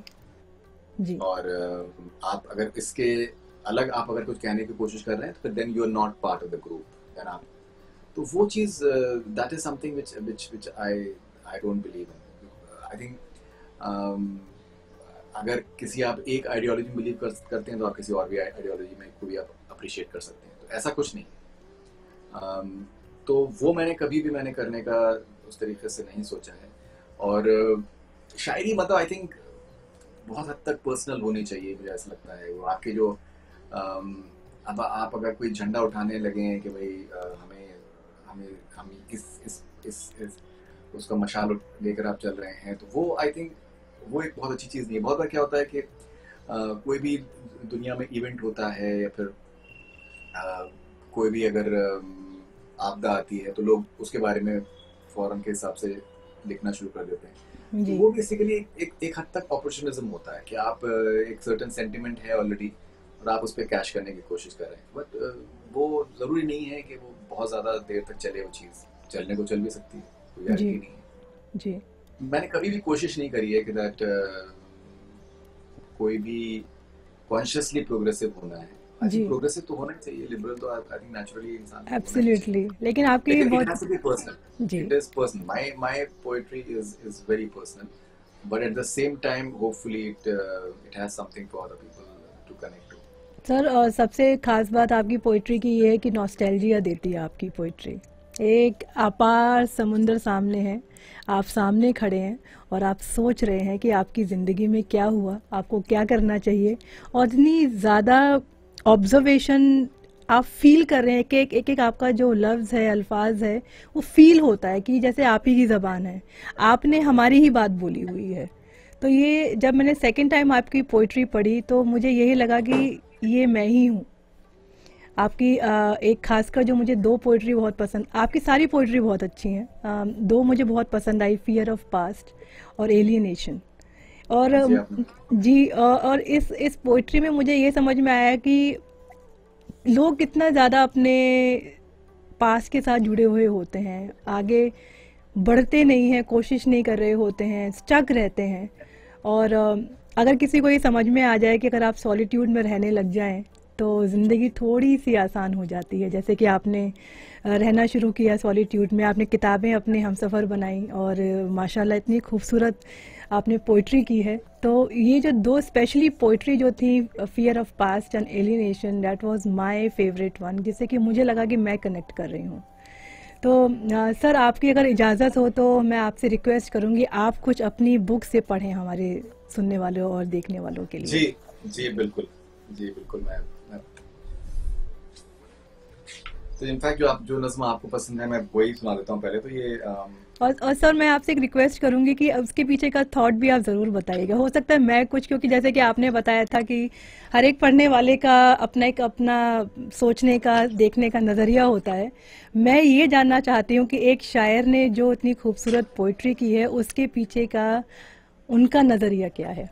जी और uh, आप अगर इसके अलग आप अगर कुछ कहने की कोशिश कर रहे हैं तो फिर then you are not part of the group. Then आप, तो वो चीज that is something which which which I I don't believe in. I think अगर किसी आप एक आइडियोलॉजी में बिलीव कर, करते हैं तो आप किसी और भी आइडियोलॉजी में को भी आप अप्रिशिएट कर सकते हैं। तो ऐसा कुछ नहीं। um, तो वो मैंने कभी भी मैंने करने का उस तरीके से नहीं सोचा है। और uh, शायरी मतलब आई थिंक बहुत हद तक पर्सनल होनी चाहिए, मुझे ऐसा लगता है। वो आपके जो um, अब आप अगर कोई झंडा उठाने लगे हैं कि भाई uh, हमें हमें हम इस इस इस, इस उसका मशाल लेकर आप चल रहे हैं, तो वो आई थिंक वो एक बहुत अच्छी चीज़ नहीं है। बहुत बार क्या होता है कि uh, कोई भी दुनिया में इवेंट होता है या फिर uh, कोई भी अगर um, आपदा आती है तो लोग उसके बारे में फौरन के हिसाब से लिखना शुरू कर देते हैं। तो जी वो बेसिकली एक एक हद तक ऑपरेशनिज्म होता है कि आप uh, एक सर्टेन सेंटिमेंट है ऑलरेडी और आप उस पर कैश करने की कोशिश कर रहे हैं। बट uh, वो ज़रूरी नहीं है कि वो बहुत ज़्यादा देर तक चले। वो चीज़ चलने को चल भी सकती है, कोई जी गारंटी नहीं है। जी मैंने कभी भी कोशिश नहीं करी है कि दैट कोई भी कॉन्शियसली प्रोग्रेसिव होना है। आई जी थिंक प्रोग्रेसिव तो होना ही चाहिए, लिबरल तो आई थिंक नेचुरली इंसान को होना ही चाहिए। एब्सोल्युटली, लेकिन आपकी लेकिन इट बहुत हैज टू बी पर्सनल। जी it is personal. My my poetry is is very personal, but at the same time hopefully it it has something for other people to connect to. Sir, और सबसे खास बात आपकी poetry की ये है कि नॉस्टैल्जिया देती है आपकी पोइट्री। एक अपार समुंदर सामने है, आप सामने खड़े हैं और आप सोच रहे हैं कि आपकी ज़िंदगी में क्या हुआ, आपको क्या करना चाहिए, और इतनी ज़्यादा ऑब्जर्वेशन आप फील कर रहे हैं कि एक एक, एक आपका जो लफ्ज़ है, अल्फाज है, वो फील होता है कि जैसे आप ही की ज़बान है, आपने हमारी ही बात बोली हुई है। तो ये जब मैंने सेकंड टाइम आपकी पोइट्री पढ़ी तो मुझे यही लगा कि ये मैं ही हूँ। आपकी आ, एक खासकर जो मुझे दो पोइट्री बहुत पसंद, आपकी सारी पोइट्री बहुत अच्छी हैं, आ, दो मुझे बहुत पसंद आई, फियर ऑफ पास्ट और एलियनेशन। और जी आपने जी, और और इस इस पोइट्री में मुझे ये समझ में आया कि लोग कितना ज़्यादा अपने पास के साथ जुड़े हुए होते हैं, आगे बढ़ते नहीं हैं, कोशिश नहीं कर रहे होते हैं, स्टक रहते हैं। और अ, अगर किसी को ये समझ में आ जाए कि अगर आप सॉलिट्यूड में रहने लग जाएं तो ज़िंदगी थोड़ी सी आसान हो जाती है। जैसे कि आपने अ, रहना शुरू किया सॉलिट्यूड में, आपने किताबें अपने हमसफ़र बनाई और अ, माशाल्लाह इतनी खूबसूरत आपने पोइट्री की है। तो ये जो दो स्पेशली पोइट्री जो थी, fear of past and alienation, that was my favourite one, जिससे कि मुझे लगा कि मैं कनेक्ट कर रही हूँ। तो अ, सर, आपकी अगर इजाज़त हो तो मैं आपसे रिक्वेस्ट करूँगी आप कुछ अपनी बुक से पढ़ें हमारे सुनने वालों और देखने वालों के लिए। जी जी बिल्कुल, जी बिल्कुल। मैं, मैं तो इनफैक्ट जो आप जो नज़्म आपको पसंद है मैं वही सुना देता हूँ पहले। तो ये अम, और और सर, मैं आपसे एक रिक्वेस्ट करूंगी कि उसके पीछे का थॉट भी आप ज़रूर बताइएगा। हो सकता है मैं कुछ, क्योंकि जैसे कि आपने बताया था कि हर एक पढ़ने वाले का अपना एक अपना सोचने का, देखने का नज़रिया होता है। मैं ये जानना चाहती हूँ कि एक शायर ने जो इतनी खूबसूरत पोइट्री की है उसके पीछे का उनका नज़रिया क्या है।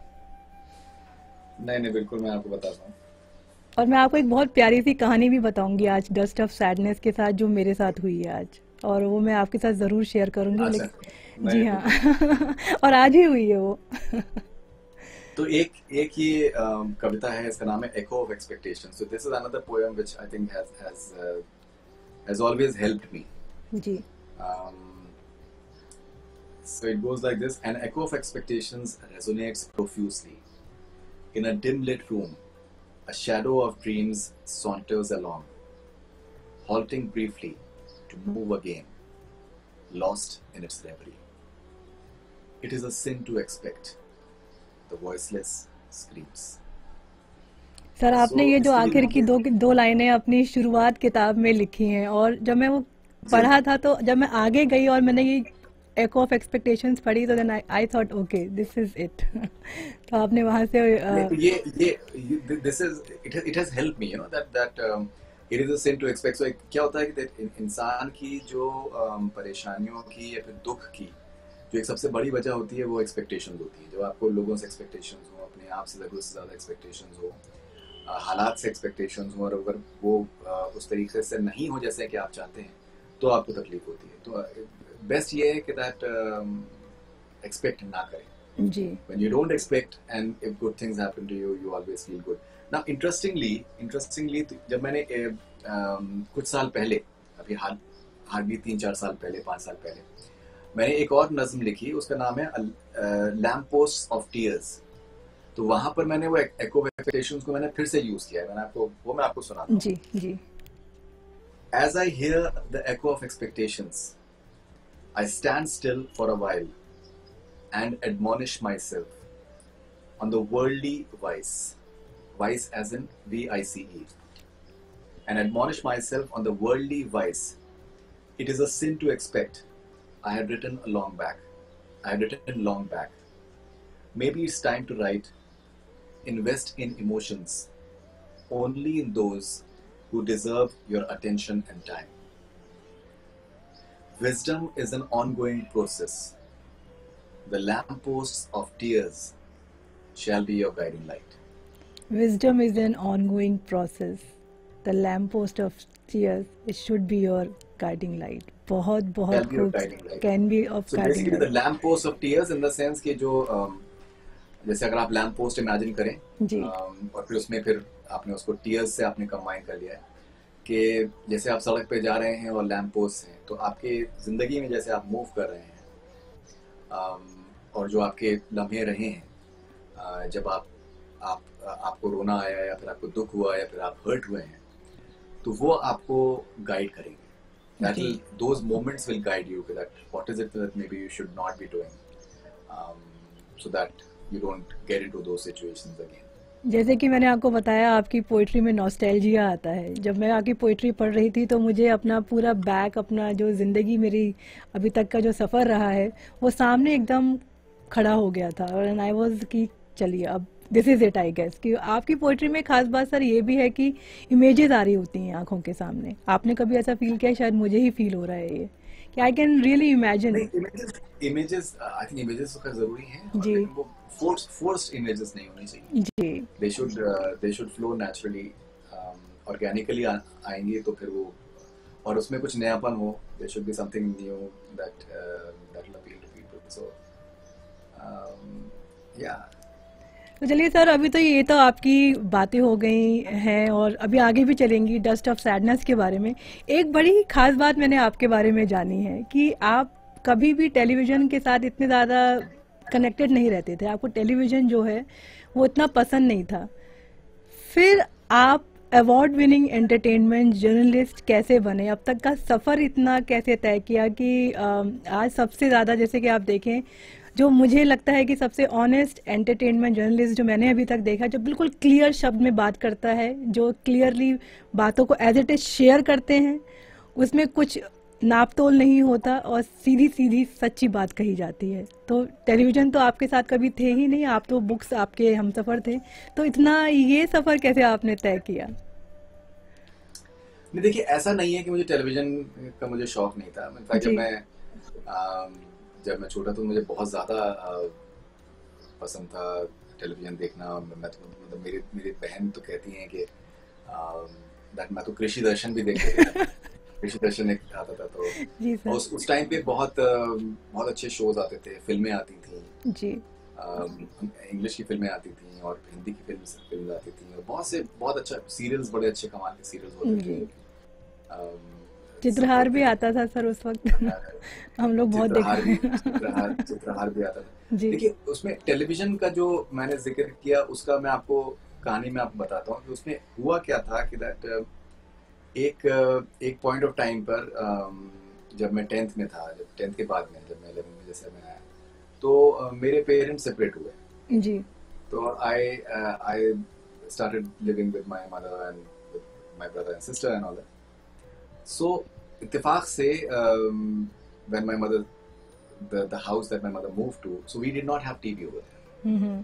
नहीं नहीं बिल्कुल, मैं आपको बताता हूँ। और मैं आपको एक बहुत प्यारी सी कहानी भी बताऊंगी आज डस्ट ऑफ सैडनेस के साथ, जो मेरे साथ हुई है आज, और वो मैं आपके साथ ज़रूर शेयर करूंगी। अच्छा, लेकिन नहीं जी नहीं बिल्कुल। हाँ और आज ही हुई है वो। तो एक एक ये अम, कविता है, इसका नाम है echo of expectation. So this is another poem which I think has has has always helped me. जी। So it goes like this: an echo of expectations resonates profusely. In a dim lit room, a shadow of dreams saunters along, halting briefly to move again, lost in its reverie. It is a sin to expect, the voiceless screams. Sir, आपने So ये जो इसके लिए आखिर की मुझे दो दो लाइनें अपनी शुरुआत किताब में लिखी हैं, और जब मैं वो जी पढ़ा था, तो जब मैं आगे गई और मैंने ये एको ऑफ एक्सपेक्टेशंस पढ़ी, तो then I I thought okay, this is it. तो आपने वहां से नहीं, अ, तो ये ये this is it it has help me, you know, that that it is a sin to expect. So क्या होता है कि that इन- इंसान की जो um, परेशानियों की या फिर दुख की जो एक सबसे बड़ी वजह होती है वो एक्सपेक्टेशंस होती है। जब आपको लोगों से एक्सपेक्टेशंस हो, अपने आप से ज़रूरत से ज़्यादा एक्सपेक्टेशंस हो, अ, हालात से एक्सपेक्टेशंस हो, और अगर वो अ, उस तरीके से नहीं हो जैसे कि आप चाहते हैं तो आपको तकलीफ होती है। तो बेस्ट ये है कि दैट एक्सपेक्ट ना करें। जी When you don't expect and if good things happen to you, you always feel good. Now interestingly interestingly तो जब मैंने ए, अम, कुछ साल पहले, अभी हाल हार्डली तीन चार साल पहले, पाँच साल पहले, मैंने एक और नज्म लिखी, उसका नाम है लैम्प पोस्ट ऑफ टीयर्स। तो वहां पर मैंने वो एको एक्सपेक्टेशंस को मैंने फिर से यूज किया है। मैंने आपको वो मैं आपको सुनाता हूँ। जी जी। As I hear the echo of expectations, I stand still for a while and admonish myself on the worldly vice, vice as in V I C E, and admonish myself on the worldly vice. It is a sin to expect. I had written a long back. I had written long back. Maybe it's time to write. Invest in emotions, only in those who deserve your attention and time. Wisdom is an ongoing process. The lampposts of tears shall be your guiding light. Wisdom is an ongoing process. The lamppost of tears, it should be your guiding light. बहुत बहुत Shall be your खूब। guiding light. Can be of So guiding basically the light. lamppost of tears in the sense कि जो um, जैसे अगर आप lamp post imagine करें, जी um, और फिर उसमें फिर आपने उसको टीयर्स से आपने कंबाइन कर लिया है कि जैसे आप सड़क पे जा रहे हैं और लैम्प पोस्ट हैं, तो आपके ज़िंदगी में जैसे आप मूव कर रहे हैं, um, और जो आपके लम्हे रहे हैं, uh, जब आप आप आपको रोना आया या फिर आपको दुख हुआ या फिर आप हर्ट हुए हैं, तो वो आपको गाइड करेंगे। That ji. will, those moments will guide you that what is it that maybe you should not be doing, um, so that you don't get into those situations again. जैसे कि मैंने आपको बताया, आपकी पोइट्री में nostalgia आता है। जब मैं आपकी पोइट्री पढ़ रही थी तो मुझे अपना पूरा बैक, अपना जो ज़िंदगी मेरी अभी तक का जो सफ़र रहा है, वो सामने एकदम खड़ा हो गया था। और आई वाज कि चलिए अब this is it, I guess. कि आपकी पोइट्री में खास बात सर ये भी है कि इमेजेस आ रही होती हैं आंखों के सामने। आपने कभी ऐसा फील किया? शायद मुझे ही फील हो रहा है ये, कि आई कैन रियली इमेजिन। नहीं, images images I think images तो खैर जरूरी हैं, और जी लेकिन वो forced forced images नहीं होनी चाहिए। जी They should uh, they should flow naturally um, organically आएंगी तो फिर वो, और उसमें कुछ नयापन हो, there should be something new that that will appeal to people, so yeah. तो चलिए सर, अभी तो ये तो आपकी बातें हो गई हैं और अभी आगे भी चलेंगी डस्ट ऑफ सैडनेस के बारे में। एक बड़ी खास बात मैंने आपके बारे में जानी है कि आप कभी भी टेलीविज़न के साथ इतने ज़्यादा कनेक्टेड नहीं रहते थे, आपको टेलीविज़न जो है वो इतना पसंद नहीं था। फिर आप अवार्ड विनिंग एंटरटेनमेंट जर्नलिस्ट कैसे बने? अब तक का सफ़र इतना कैसे तय किया कि आज सबसे ज़्यादा, जैसे कि आप देखें, जो मुझे लगता है कि सबसे ऑनेस्ट एंटरटेनमेंट जर्नलिस्ट जो मैंने अभी तक देखा, जो बिल्कुल क्लियर शब्द में बात करता है, जो क्लियरली बातों को एज इट इज शेयर करते हैं, उसमें कुछ नाप तोल नहीं होता और सीधी सीधी सच्ची बात कही जाती है। तो टेलीविज़न तो आपके साथ कभी थे ही नहीं, आप तो बुक्स आपके हमसफ़र थे, तो इतना ये सफ़र कैसे आपने तय किया? नहीं देखिए, ऐसा नहीं है कि मुझे टेलीविज़न का मुझे शौक नहीं था। इनफैक्ट जब मैं आ, जब मैं छोटा था मुझे बहुत ज़्यादा पसंद था टेलीविज़न देखना। मैं तो मतलब मेरी मेरी बहन तो कहती हैं कि दैट मैं तो कृषि दर्शन भी देखता था। कृषि दर्शन एक आता था, तो जी सर। उस उस टाइम पे बहुत बहुत अच्छे शोज आते थे, फिल्में आती थी जी, इंग्लिश की फिल्में आती थी और हिंदी की फिल्म फिल्म आती थी, और बहुत से बहुत अच्छा सीरियल्स, बड़े अच्छे कमाल के सीरियल्स होते थे। चित्रहार भी आता था सर उस वक्त। हम लोग बहुत चित्रहार भी चित्रहार चित्रहार भी आता था। देखिए, उसमें टेलीविजन का जो मैंने जिक्र किया उसका मैं आपको कहानी में आपको बताता हूँ कि उसमें हुआ क्या था कि दैट एक एक पॉइंट ऑफ टाइम पर जब मैं टेंथ में था, जब टेंथ के बाद में जब मैं इलेवन में जैसे मैं आया, तो मेरे पेरेंट्स सेपरेट हुए जी। तो I I started living with my mother and with my brother and sister and all that. So, इत्तेफाक से um, when my mother, the the house that my mother moved to, so we did not have T V over there. Mm-hmm.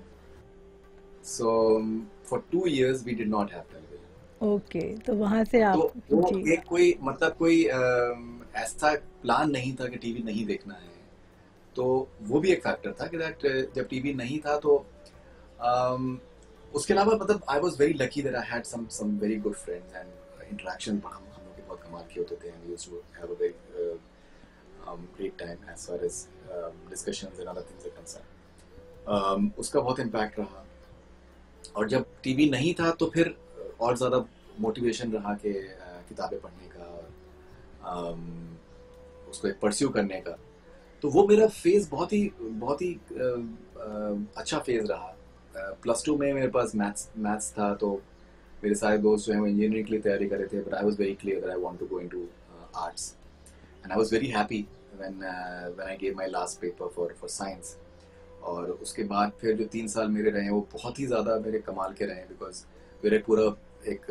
So um, for two years we did not have television. Okay, तो वहाँ से आप तो वो एक कोई मतलब कोई um, ऐसा प्लान नहीं था कि टीवी नहीं देखना है, तो वो भी एक फैक्टर था कि दैट जब टीवी नहीं था तो um, उसके अलावा मतलब I was very lucky that I had some some very good friends and interaction बहुत कमाल के होते थे, and we used to have a very uh, um, great time as far as um, discussions and other things are concerned. um, उसका बहुत impact रहा, और जब टीवी नहीं था तो फिर और ज़्यादा मोटिवेशन रहा कि uh, किताबें पढ़ने का, um, उसको एक परस्यू करने का। तो वो मेरा फेज बहुत ही बहुत ही uh, uh, अच्छा फेज रहा। प्लस टू में मेरे पास मैथ्स मैथ्स था, तो मेरे सारे दोस्त जो हैं वो इंजीनियरिंग के लिए तैयारी कर रहे थे, but I was very clear that I want to go into arts, and I was very happy when when I gave my last paper for for science. और उसके बाद फिर जो तीन साल मेरे रहे वो बहुत ही ज़्यादा मेरे कमाल के रहे, बिकॉज मेरे पूरा एक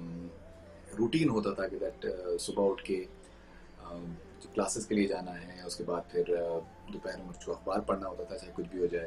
रूटीन um, होता था कि दैट uh, सुबह उठ के um, जो क्लासेस के लिए जाना है, उसके बाद फिर uh, दोपहर में मुझको अखबार पढ़ना होता था, चाहे कुछ भी हो जाए।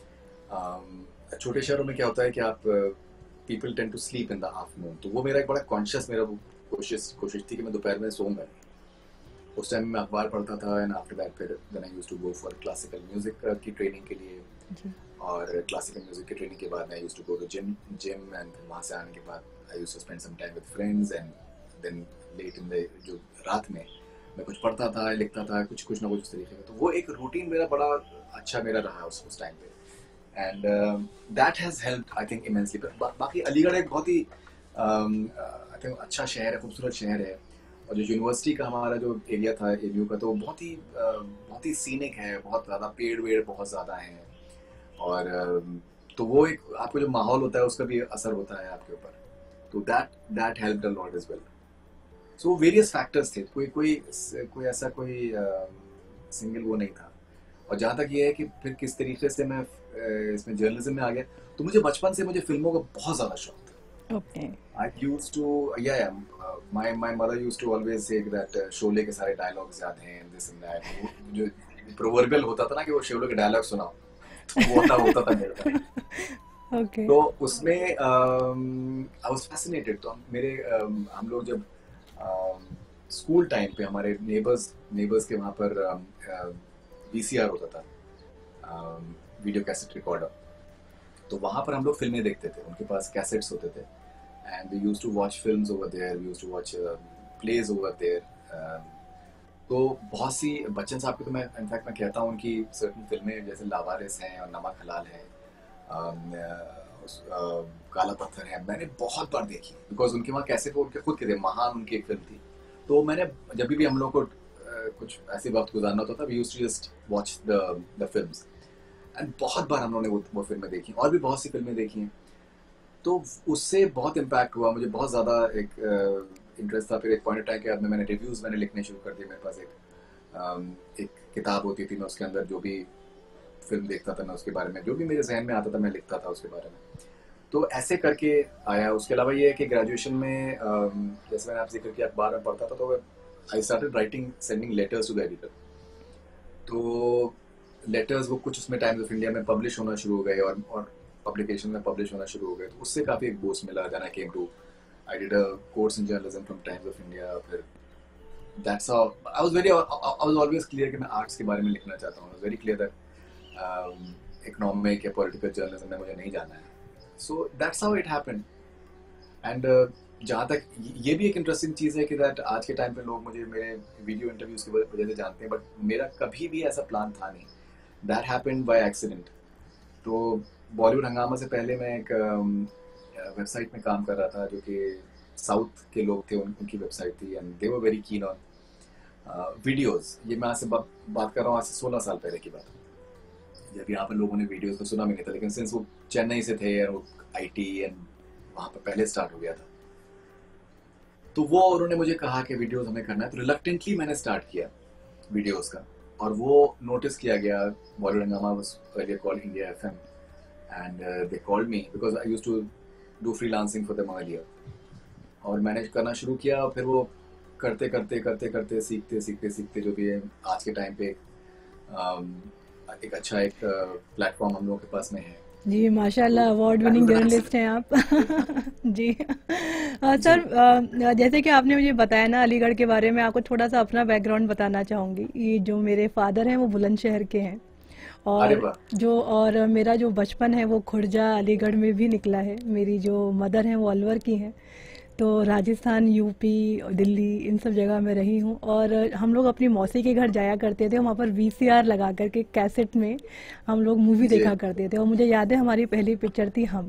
um, छोटे शहरों में क्या होता है कि आप uh, people tend to sleep in the afternoon, तो वो मेरा एक बड़ा कॉन्शियस मेरा कोशिश कोशिश थी कि मैं दोपहर में सोऊंगा। उस टाइम मैं अखबार पढ़ता था, एंड आफ्टर दैट फिर when I used to go for classical music की ट्रेनिंग के लिए, और क्लासिकल म्यूजिक की ट्रेनिंग के बाद मैं used to go to gym gym and वहाँ से आने के बाद I used to spend some time with friends, and then late in the जो रात में मैं कुछ पढ़ता था, लिखता था, कुछ कुछ ना कुछ तरीके का। तो वो एक रूटीन मेरा बड़ा अच्छा मेरा रहा उस उस टाइम पे, and uh, that has helped I think immensely. बा, बाकी अलीगढ़ एक बहुत ही um, uh, I think अच्छा शहर है, खूबसूरत शहर है, और जो यूनिवर्सिटी का हमारा जो एरिया था एरियो का, तो बहुत ही uh, बहुत ही सीनिक है, बहुत ज़्यादा पेड़ वेड़ बहुत ज़्यादा हैं, और uh, तो वो एक आपको जो माहौल होता है उसका भी असर होता है आपके ऊपर, तो that that helped a lot as well. So various factors थे, कोई कोई कोई ऐसा कोई सिंगल uh, वो नहीं था। और जहाँ तक ये है कि फिर किस तरीके से मैं इसमें जर्नलिज्म में आ गया, तो मुझे बचपन से मुझे फिल्मों का बहुत ज़्यादा शौक था। okay. I used to yeah yeah uh, my my mother used to always say that uh, Sholay के सारे डायलॉग्स याद हैं, this and that, जो प्रोवर्बियल होता था ना कि वो शोले के डायलॉग सुनाओ, तो वो होता होता था मेरे पास। okay. तो उसमें आई वाज फैसिनेटेड। तो मेरे um, हम लोग जब स्कूल um, टाइम पे हमारे नेबर्स नेबर्स के वहाँ पर वीसीआर um, uh, होता था, वीडियो कैसेट रिकॉर्डर, तो वहाँ पर हम लोग फिल्में देखते थे, उनके पास कैसेट्स होते थे, and we used to watch films over there, we used to watch uh, plays over there. Um, तो बहुत सी बच्चन साहब की तो मैं इनफैक्ट मैं कहता हूँ कि सर्टन फिल्में जैसे लावारिस हैं और नमक हलाल है, um, uh, उस, uh, काला पत्थर है, मैंने बहुत बार देखी बिकॉज उनके वहाँ कैसे वो उनके खुद के थे, महान उनकी एक फिल्म थी। तो मैंने जब भी हम लोग को uh, कुछ ऐसे वक्त गुजारना होता था, we used to just watch the the films, and बहुत बार हम लोगों ने वो, वो फिल्में देखी और भी बहुत सी फिल्में देखी हैं। तो उससे बहुत इम्पैक्ट हुआ, मुझे बहुत ज़्यादा एक इंटरेस्ट uh, था। फिर एक पॉइंट टाइम के बाद में मैंने रिव्यूज़ मैंने लिखने शुरू कर दिए। मेरे पास एक um, एक किताब होती थी, मैं उसके अंदर जो भी फिल्म देखता था मैं उसके बारे में, जो भी मेरे जहन में आता था मैं लिखता था उसके बारे में। तो ऐसे करके आया। उसके अलावा ये है कि ग्रेजुएशन में um, जैसे मैंने आपसे जिक्र किया, अखबार में पढ़ता था, तो I started writing sending letters to the editor. तो लेटर्स वो कुछ उसमें टाइम्स ऑफ इंडिया में पब्लिश होना शुरू हो गए और और पब्लिकेशन में पब्लिश होना शुरू हो गए। तो उससे काफ़ी एक बूस्ट मिला। Then I came to I did a course in journalism from Times of India. फिर that's how I was very I was always clear कि मैं आर्ट्स के बारे में लिखना चाहता हूँ। I was very clear that economic या पॉलिटिकल जर्नलिज्म में मुझे नहीं जाना है। So that's how it happened. And जहाँ तक ये भी एक इंटरेस्टिंग चीज़ है कि दैट आज के टाइम पे लोग मुझे मेरे वीडियो इंटरव्यूज़ की वजह से जानते हैं, बट मेरा कभी भी ऐसा प्लान था नहीं। That happened by accident. तो बॉलीवुड हंगामा से पहले मैं एक वेबसाइट में काम कर रहा था जो कि साउथ के लोग थे, उन, उनकी वेबसाइट थी, and they were very keen on videos. ये मैं आज से बा, बात कर रहा हूँ आज से सोलह साल पहले की बात। जब यहाँ पर लोगों ने वीडियोज़ तो सुना भी नहीं था, लेकिन सिंस वो चेन्नई से थे और वो आई टी एंड वहाँ पर पहले स्टार्ट हो गया था, तो वो उन्होंने मुझे कहा कि वीडियोस हमें करना है। तो रिलक्टेंटली मैंने स्टार्ट किया वीडियोस का, और वो नोटिस किया गया। Bollywood Hungama was earlier called India FM, and they called me because I used to do freelancing for them earlier. और मैंने करना शुरू किया, और फिर वो करते करते करते करते सीखते सीखते सीखते जो भी है आज के टाइम पे एक अच्छा एक प्लेटफॉर्म हम लोगों के पास में है। जी माशाल्लाह, अवार्ड विनिंग जर्नलिस्ट हैं आप। जी आ, सर, आ, जैसे कि आपने मुझे बताया ना अलीगढ़ के बारे में, आपको थोड़ा सा अपना बैकग्राउंड बताना चाहूँगी। ये जो मेरे फादर हैं वो बुलंदशहर के हैं, और जो और मेरा जो बचपन है वो खुर्जा अलीगढ़ में भी निकला है। मेरी जो मदर हैं वो अलवर की हैं। तो राजस्थान, यूपी, दिल्ली, इन सब जगह में रही हूँ। और हम लोग अपनी मौसी के घर जाया करते थे, वहाँ पर वीसीआर लगा करके कैसेट में हम लोग मूवी देखा करते थे। और मुझे याद है हमारी पहली पिक्चर थी हम।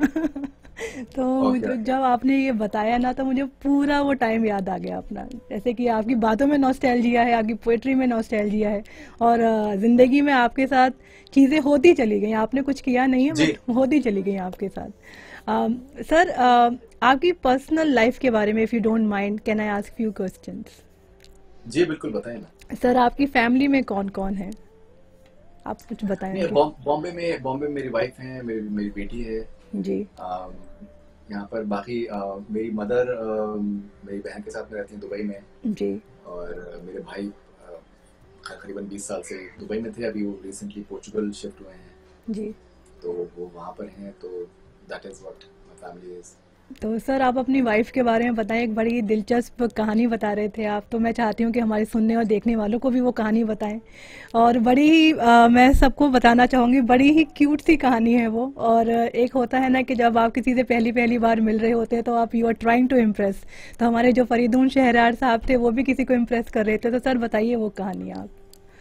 तो okay. जब आपने ये बताया ना तो मुझे पूरा वो टाइम याद आ गया अपना। जैसे कि आपकी बातों में नॉस्टैल्जिया है, आपकी पोएट्री में नॉस्टैल्जिया है, और जिंदगी में आपके साथ चीज़ें होती चली गई। आपने कुछ किया नहीं है, बट होती चली गई आपके साथ। सर, uh, uh, आपकी पर्सनल लाइफ के बारे में, if you don't mind, can I ask few questions? जी बिल्कुल, बताएं ना। सर, आपकी फैमिली में कौन कौन है, आप कुछ बताएं। बॉम्बे में बॉम्बे में मेरी वाइफ है, मेरी मेरी बेटी है जी। यहाँ पर बाकी आ, मेरी मदर आ, मेरी बहन के साथ में रहती हैं दुबई में जी। और मेरे भाई करीबन बीस साल से दुबई में थे, अभी वो रिसेंटली पोर्चुगल शिफ्ट हुए हैं जी। तो वो वहाँ पर हैं। तो that is what my family is. तो सर, आप अपनी वाइफ के बारे में बताएं। एक बड़ी दिलचस्प कहानी बता रहे थे आप, तो मैं चाहती हूँ कि हमारे सुनने और देखने वालों को भी वो कहानी बताएं। और बड़ी ही आ, मैं सबको बताना चाहूँगी, बड़ी ही क्यूट सी कहानी है वो। और एक होता है ना कि जब आप किसी से पहली पहली बार मिल रहे होते हैं तो आप you are trying to impress. तो हमारे जो फरीदून शहरयार साहब थे वो भी किसी को इम्प्रेस कर रहे थे। तो सर बताइए वो कहानी आप।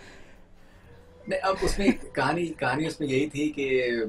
नहीं, अब उसमें कहानी कहानी उसमें यही थी कि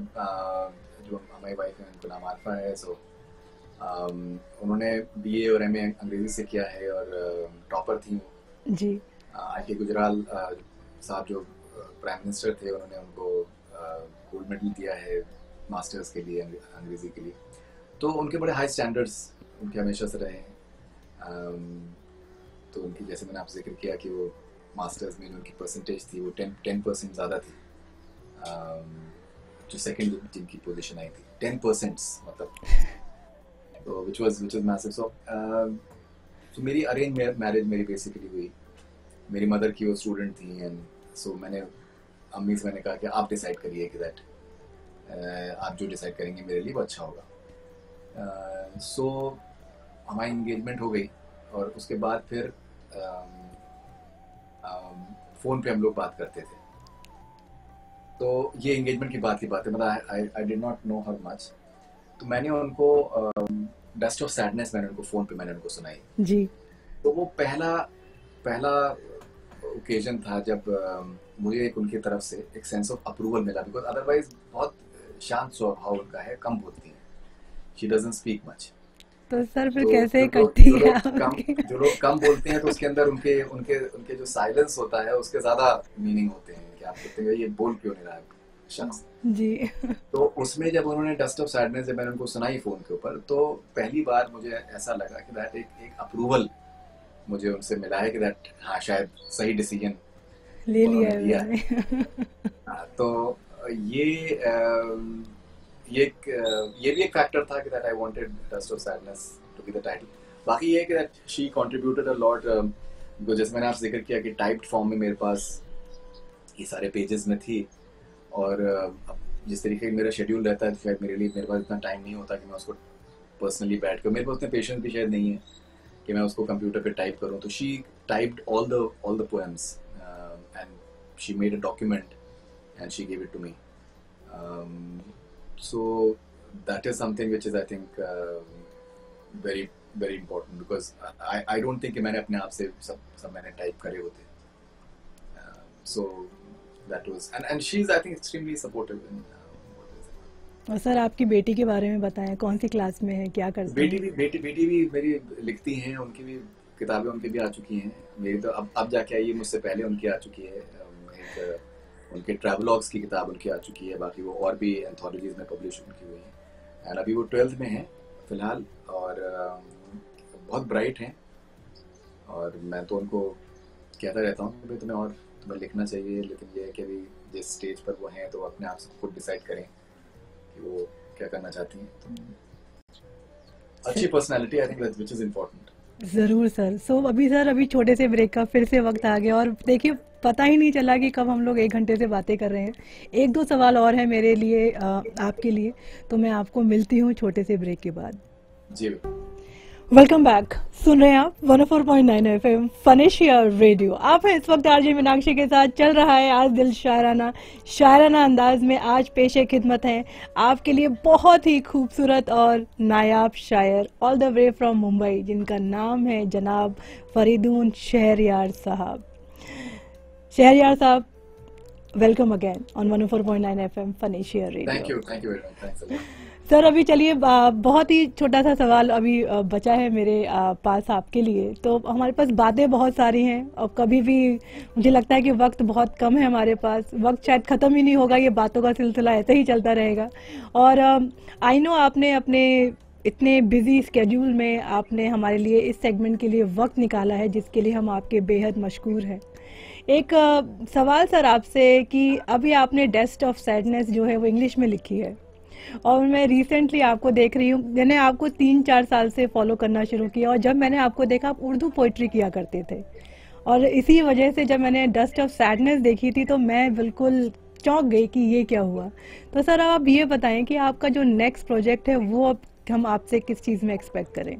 जो हमारी वाइफ है उनका नाम आरफा है। सो Um, उन्होंने बीए और एमए अंग्रेजी से किया है और टॉपर uh, थी जी। I T Gujral uh, sahab जो प्राइम uh, मिनिस्टर थे, उन्होंने उनको गोल्ड uh, मेडल दिया है मास्टर्स के लिए, अंग्रेजी के लिए। तो उनके बड़े हाई स्टैंडर्ड्स उनके हमेशा से रहे हैं। um, तो उनकी, जैसे मैंने आपसे जिक्र किया कि वो मास्टर्स में उनकी परसेंटेज थी वो टेन टेन परसेंट ज़्यादा थी। um, जो सेकेंड जिनकी पोजीशन आई थी टेन परसेंट मतलब, तो which was which was massive. So uh, so मेरी अरेंज मैरिज मेरी बेसिकली हुई। मेरी मदर की वो स्टूडेंट थी, एंड सो so मैंने अम्मी से मैंने कहा कि आप डिसाइड करिए कि दैट uh, आप जो डिसाइड करेंगे मेरे लिए वो अच्छा होगा। सो uh, so, हमारी इंगेजमेंट हो गई, और उसके बाद फिर um, um, फ़ोन पे हम लोग बात करते थे। तो ये इंगेजमेंट की बात की बात है, मतलब I I did not know her much. तो मैंने उनको डस्ट ऑफ सैडनेस मैंने उनको फोन पे मैंने उनको सुनाई, जी तो वो पहला पहला ओकेजन था जब अ, मुझे एक उनकी तरफ से एक सेंस ऑफ अप्रूवल मिला, बिकॉज अदरवाइज बहुत शांत स्वभाव उनका है, कम बोलती हैं, शी डजंट स्पीक मच। तो सर फिर तो कैसे जो लोग करती जो है लोग कम आपकी? जो लोग कम बोलते हैं तो उसके अंदर उनके उनके उनके जो साइलेंस होता है उसके ज्यादा मीनिंग होते हैं कि आप कहते हैं ये बोल क्यों नहीं रहा है शख्स। जी तो उसमें जब उन्होंने डस्ट ऑफ सैडनेस जब मैंने उनको सुनाई फोन के ऊपर, तो पहली बार मुझे ऐसा लगा कि दैट एक एक अप्रूवल मुझे उनसे मिला है कि दैट हाँ शायद सही डिसीजन ले लिया उन्होंने है लिया है। मैंने। हाँ, तो ये अम, ये एक, अ, ये भी एक फैक्टर था कि that I wanted dust of sadness to be the title. बाकी ये है कि that she contributed a lot, जैसे मैंने आपसे जिक्र किया कि टाइप्ड फॉर्म में मेरे पास ये सारे पेजेस में थी, और अ, अब जिस तरीके का मेरा शेड्यूल रहता है तो शायद मेरे लिए मेरे पास इतना टाइम नहीं होता कि मैं उसको पर्सनली बैठ कर, मेरे पास उतना पेशेंस भी शायद नहीं है कि मैं उसको कंप्यूटर पे टाइप करूं। तो she typed all the all the poems and she made a document and she gave it to me. Um, so that is something which is I think uh, very very important, because I I don't think कि मैंने अपने आप से सब सब मैंने type करे होते। Um, so that was and and she's I think extremely supportive in uh, what is it. और सर आपकी बेटी के बारे में बताएं, कौन सी क्लास में है, क्या करती बेटी हैं? भी बेटी बेटी भी मेरी लिखती हैं, उनकी भी किताबें उनकी भी आ चुकी हैं। मेरी तो अब अब जाके आई है, मुझसे पहले उनकी आ चुकी है। um, एक uh, उनके ट्रैवलॉग्स की किताब उनकी आ चुकी है, बाकी वो और भी एंथोलॉजीज में पब्लिश उनकी हुई है। एंड अभी वो ट्वेल्थ में है फिलहाल, और um, बहुत ब्राइट हैं, और मैं तो उनको कहता रहता हूँ कि तुम्हें और तुम्हें लिखना चाहिए, लेकिन ये है कि अभी जिस स्टेज पर वो हैं तो वो अपने आप से खुद डिसाइड करें कि वो क्या करना चाहती हैं। तो अच्छी personality I think which is important. ज़रूर सर। सो अभी सर अभी छोटे से ब्रेक का फिर से वक्त आ गया, और देखिए पता ही नहीं चला कि कब हम लोग एक घंटे से बातें कर रहे हैं। एक दो सवाल और है मेरे लिए, अ, आपके लिए, तो मैं आपको मिलती हूँ छोटे से ब्रेक के बाद। जी वेलकम बैक। सुन रहे हैं आप वन ओ four point nine F M फनेशिया radio. आप हैं इस वक्त आरजे मीनाक्षी के साथ। चल रहा है आज दिल शायराना शायराना अंदाज में। आज पेशे खिदमत है आपके लिए बहुत ही खूबसूरत और नायाब शायर all the way from Mumbai, जिनका नाम है जनाब Faridoon Shahryar sahab. Shahryar sahab, welcome again on one O four point nine F M फनेशिया radio. Thank you thank you very much, thanks a lot. Sir अभी चलिए, आ, बहुत ही छोटा सा सवाल अभी आ, बचा है मेरे आ, पास आपके लिए। तो हमारे पास बातें बहुत सारी हैं, और कभी भी मुझे लगता है कि वक्त बहुत कम है हमारे पास। वक्त शायद ख़त्म ही नहीं होगा, ये बातों का सिलसिला ऐसे ही चलता रहेगा। और आई नो आपने अपने इतने बिजी स्केड्यूल में आपने हमारे लिए इस सेगमेंट के लिए वक्त निकाला है, जिसके लिए हम आपके बेहद मशकूर हैं। एक आ, सवाल सर आपसे कि अभी आपने डेस्ट ऑफ सैडनेस जो है वो इंग्लिश में लिखी है, और मैं रिसेंटली आपको देख रही हूँ। मैंने आपको तीन चार साल से फॉलो करना शुरू किया, और जब मैंने आपको देखा आप उर्दू पोइट्री किया करते थे, और इसी वजह से जब मैंने डस्ट ऑफ सैडनेस देखी थी तो मैं बिल्कुल चौंक गई कि ये क्या हुआ। तो सर आप ये बताएं कि आपका जो नेक्स्ट प्रोजेक्ट है वो अब हम आपसे किस चीज़ में एक्सपेक्ट करें?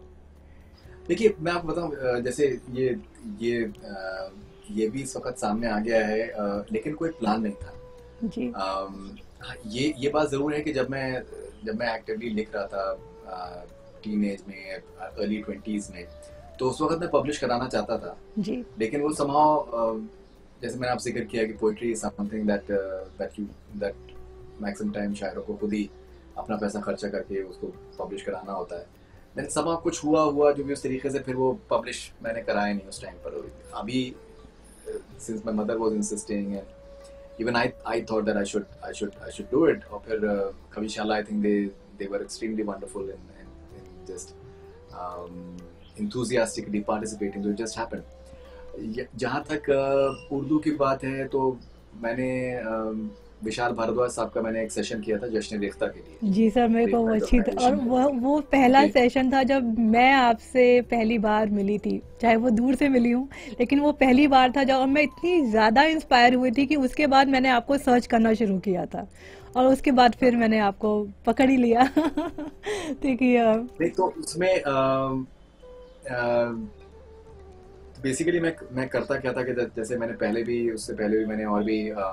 देखिए मैं आपको बताऊं, जैसे ये ये अ, ये भी इस वक्त सामने आ गया है, अ, लेकिन कोई प्लान नहीं था जी अम, हाँ, ये ये बात ज़रूर है कि जब मैं जब मैं एक्टिवली लिख रहा था टीन एज में, अर्ली ट्वेंटीज़ में, तो उस वक्त मैं पब्लिश कराना चाहता था, जी लेकिन वो समहाउ, जैसे मैंने आपसे जिक्र किया कि poetry is something that that you that maximum time शायरों को खुद ही अपना पैसा खर्चा करके उसको पब्लिश कराना होता है। लेकिन समहाउ कुछ हुआ हुआ जो भी उस तरीके से फिर वो पब्लिश मैंने कराया नहीं उस टाइम पर। अभी since my mother was insisting and even I I thought that I should I should I should do it, और फिर Kavishala I think they they were extremely wonderful in in, in just um, enthusiastically participating, so it just happened। जहाँ तक uh, Urdu की बात है तो मैंने um, Vishal Bhardwaj साहब का मैंने एक सेशन किया था जश्न रेख्ता के लिए। जी सर, मेरे को वो Great अच्छी, और organization वो है। वो पहला जी। सेशन था जब मैं आपसे पहली बार मिली थी, चाहे वो दूर से मिली हूँ, लेकिन वो पहली बार था जब, और मैं इतनी ज़्यादा इंस्पायर हुई थी कि उसके बाद मैंने आपको सर्च करना शुरू किया था, और उसके बाद फिर मैंने आपको पकड़ ही लिया। ठीक है। नहीं तो उसमें बेसिकली मैं मैं करता क्या था कि जैसे मैंने पहले भी उससे पहले भी मैंने और भी uh,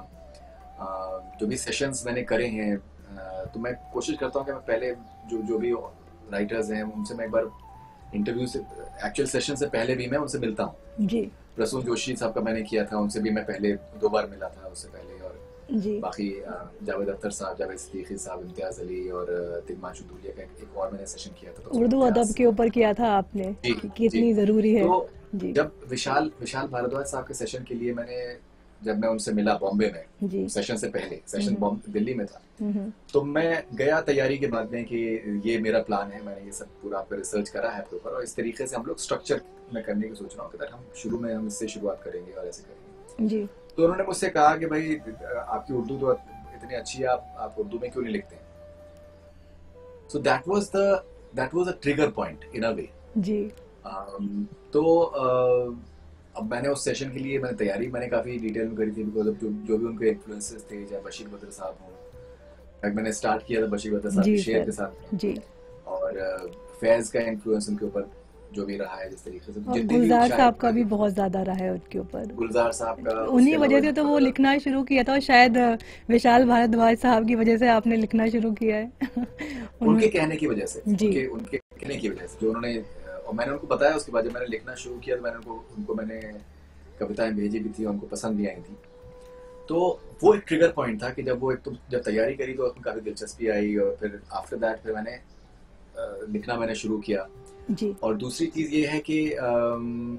Uh, जो भी सेशंस मैंने करे हैं, uh, तो मैं कोशिश करता हूँ कि मैं पहले जो जो भी राइटर्स हैं, उनसे मैं एक बार इंटरव्यू से, एक्चुअल सेशन से पहले भी मैं उनसे मिलता हूँ जी प्रसून जोशी साहब का मैंने किया था, उनसे भी मैं पहले दो बार मिला था उससे पहले, और जी बाकी अ, जावेद अख्तर साहब, जावेद सिद्दीकी साहब, इम्तियाज अली और अ, तिग्मांशु धूलिया का एक, एक और मैंने सेशन किया था, तो उसमें उर्दू अदब इम्तियाज, के ऊपर किया था आपने जी कि जी। कितनी ज़रूरी है। तो जी जब विशाल विशाल भारद्वाज साहब के सेशन के लिए मैंने, जब मैं उनसे मिला बॉम्बे में, जी सेशन से पहले, सेशन हम्म बॉम्बे दिल्ली में था, हम्म तो मैं गया तैयारी के बाद में कि ये मेरा प्लान है, मैंने ये सब पूरा आपका रिसर्च करा है आपके ऊपर, और इस तरीके से हम लोग स्ट्रक्चर में करने की सोच रहा हूँ कि हम शुरू में हम इससे शुरुआत करेंगे और ऐसे करेंगे। जी तो उन्होंने मुझसे कहा कि भाई आपकी उर्दू तो इतनी अच्छी है, आप आप उर्दू में क्यों नहीं लिखते? So that was the that was a trigger point in a way. जी तो uh, अब मैंने उस सेशन के लिए मैंने तैयारी मैंने काफ़ी डिटेल में करी थी, बिकॉज जो जो भी उनके इन्फ्लुएंसेस थे, चाहे बशीर बद्र साहब हों, मैंने स्टार्ट किया था बशीर बद्र साहब जी के शेर सर के साथ, जी। और uh, फैज़ का इन्फ्लुएंस उनके ऊपर जो भी रहा है, जिस तरीके से और जितने भी गुलजार शायर, साहब का भी बहुत ज़्यादा रहा है उनके ऊपर, गुलजार साहब का, उन्हीं उसके वजह अलावा से तो वो अ, लिखना शुरू किया था, और शायद अ, विशाल भारद्वाज साहब की वजह से आपने लिखना शुरू किया है। उन्होंने उनके कहने की वजह से, जी उनके उनके कहने की वजह से जो उन्होंने, और मैंने उनको बताया उसके बाद जब मैंने लिखना शुरू किया, तो मैंने उनको उनको मैंने कविताएं भेजी भी थी, उनको पसंद भी आई थी। तो वो एक ट्रिगर पॉइंट था कि जब वो एक तो जब तैयारी करी तो उसमें काफ़ी दिलचस्पी आई, और फिर आफ्टर दैट फिर मैंने अ, लिखना मैंने शुरू किया। जी और दूसरी चीज़ ये है कि अम,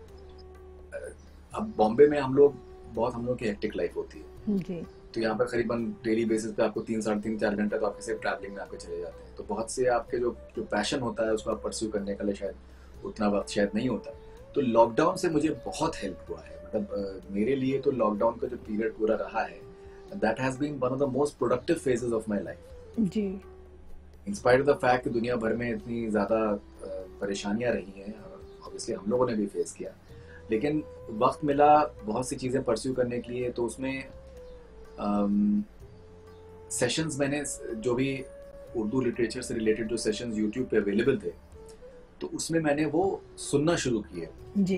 अब बॉम्बे में हम लोग बहुत हम लोग की हेक्टिक लाइफ होती है, जी तो यहाँ पर करीबन डेली बेसिस पे आपको तीन साढ़े तीन चार घंटे तो आपके सिर्फ ट्रैवलिंग में आपके चले जाते हैं, तो बहुत से आपके जो जो पैशन होता है उसको आप परस्यू करने के लिए शायद उतना वक्त शायद नहीं होता। तो लॉकडाउन से मुझे बहुत हेल्प हुआ है, मतलब अ, मेरे लिए तो लॉकडाउन का जो पीरियड पूरा रहा है, that has been one of the most productive phases of my life, जी in spite of the fact कि दुनिया भर में इतनी ज़्यादा परेशानियां रही हैं, और ऑब्वियसली हम लोगों ने भी फेस किया, लेकिन वक्त मिला बहुत सी चीज़ें परस्यू करने के लिए। तो उसमें सेशंस मैंने जो भी उर्दू लिटरेचर से रिलेटेड जो सेशंस यूट्यूब पे अवेलेबल थे, तो उसमें मैंने वो सुनना शुरू किए जी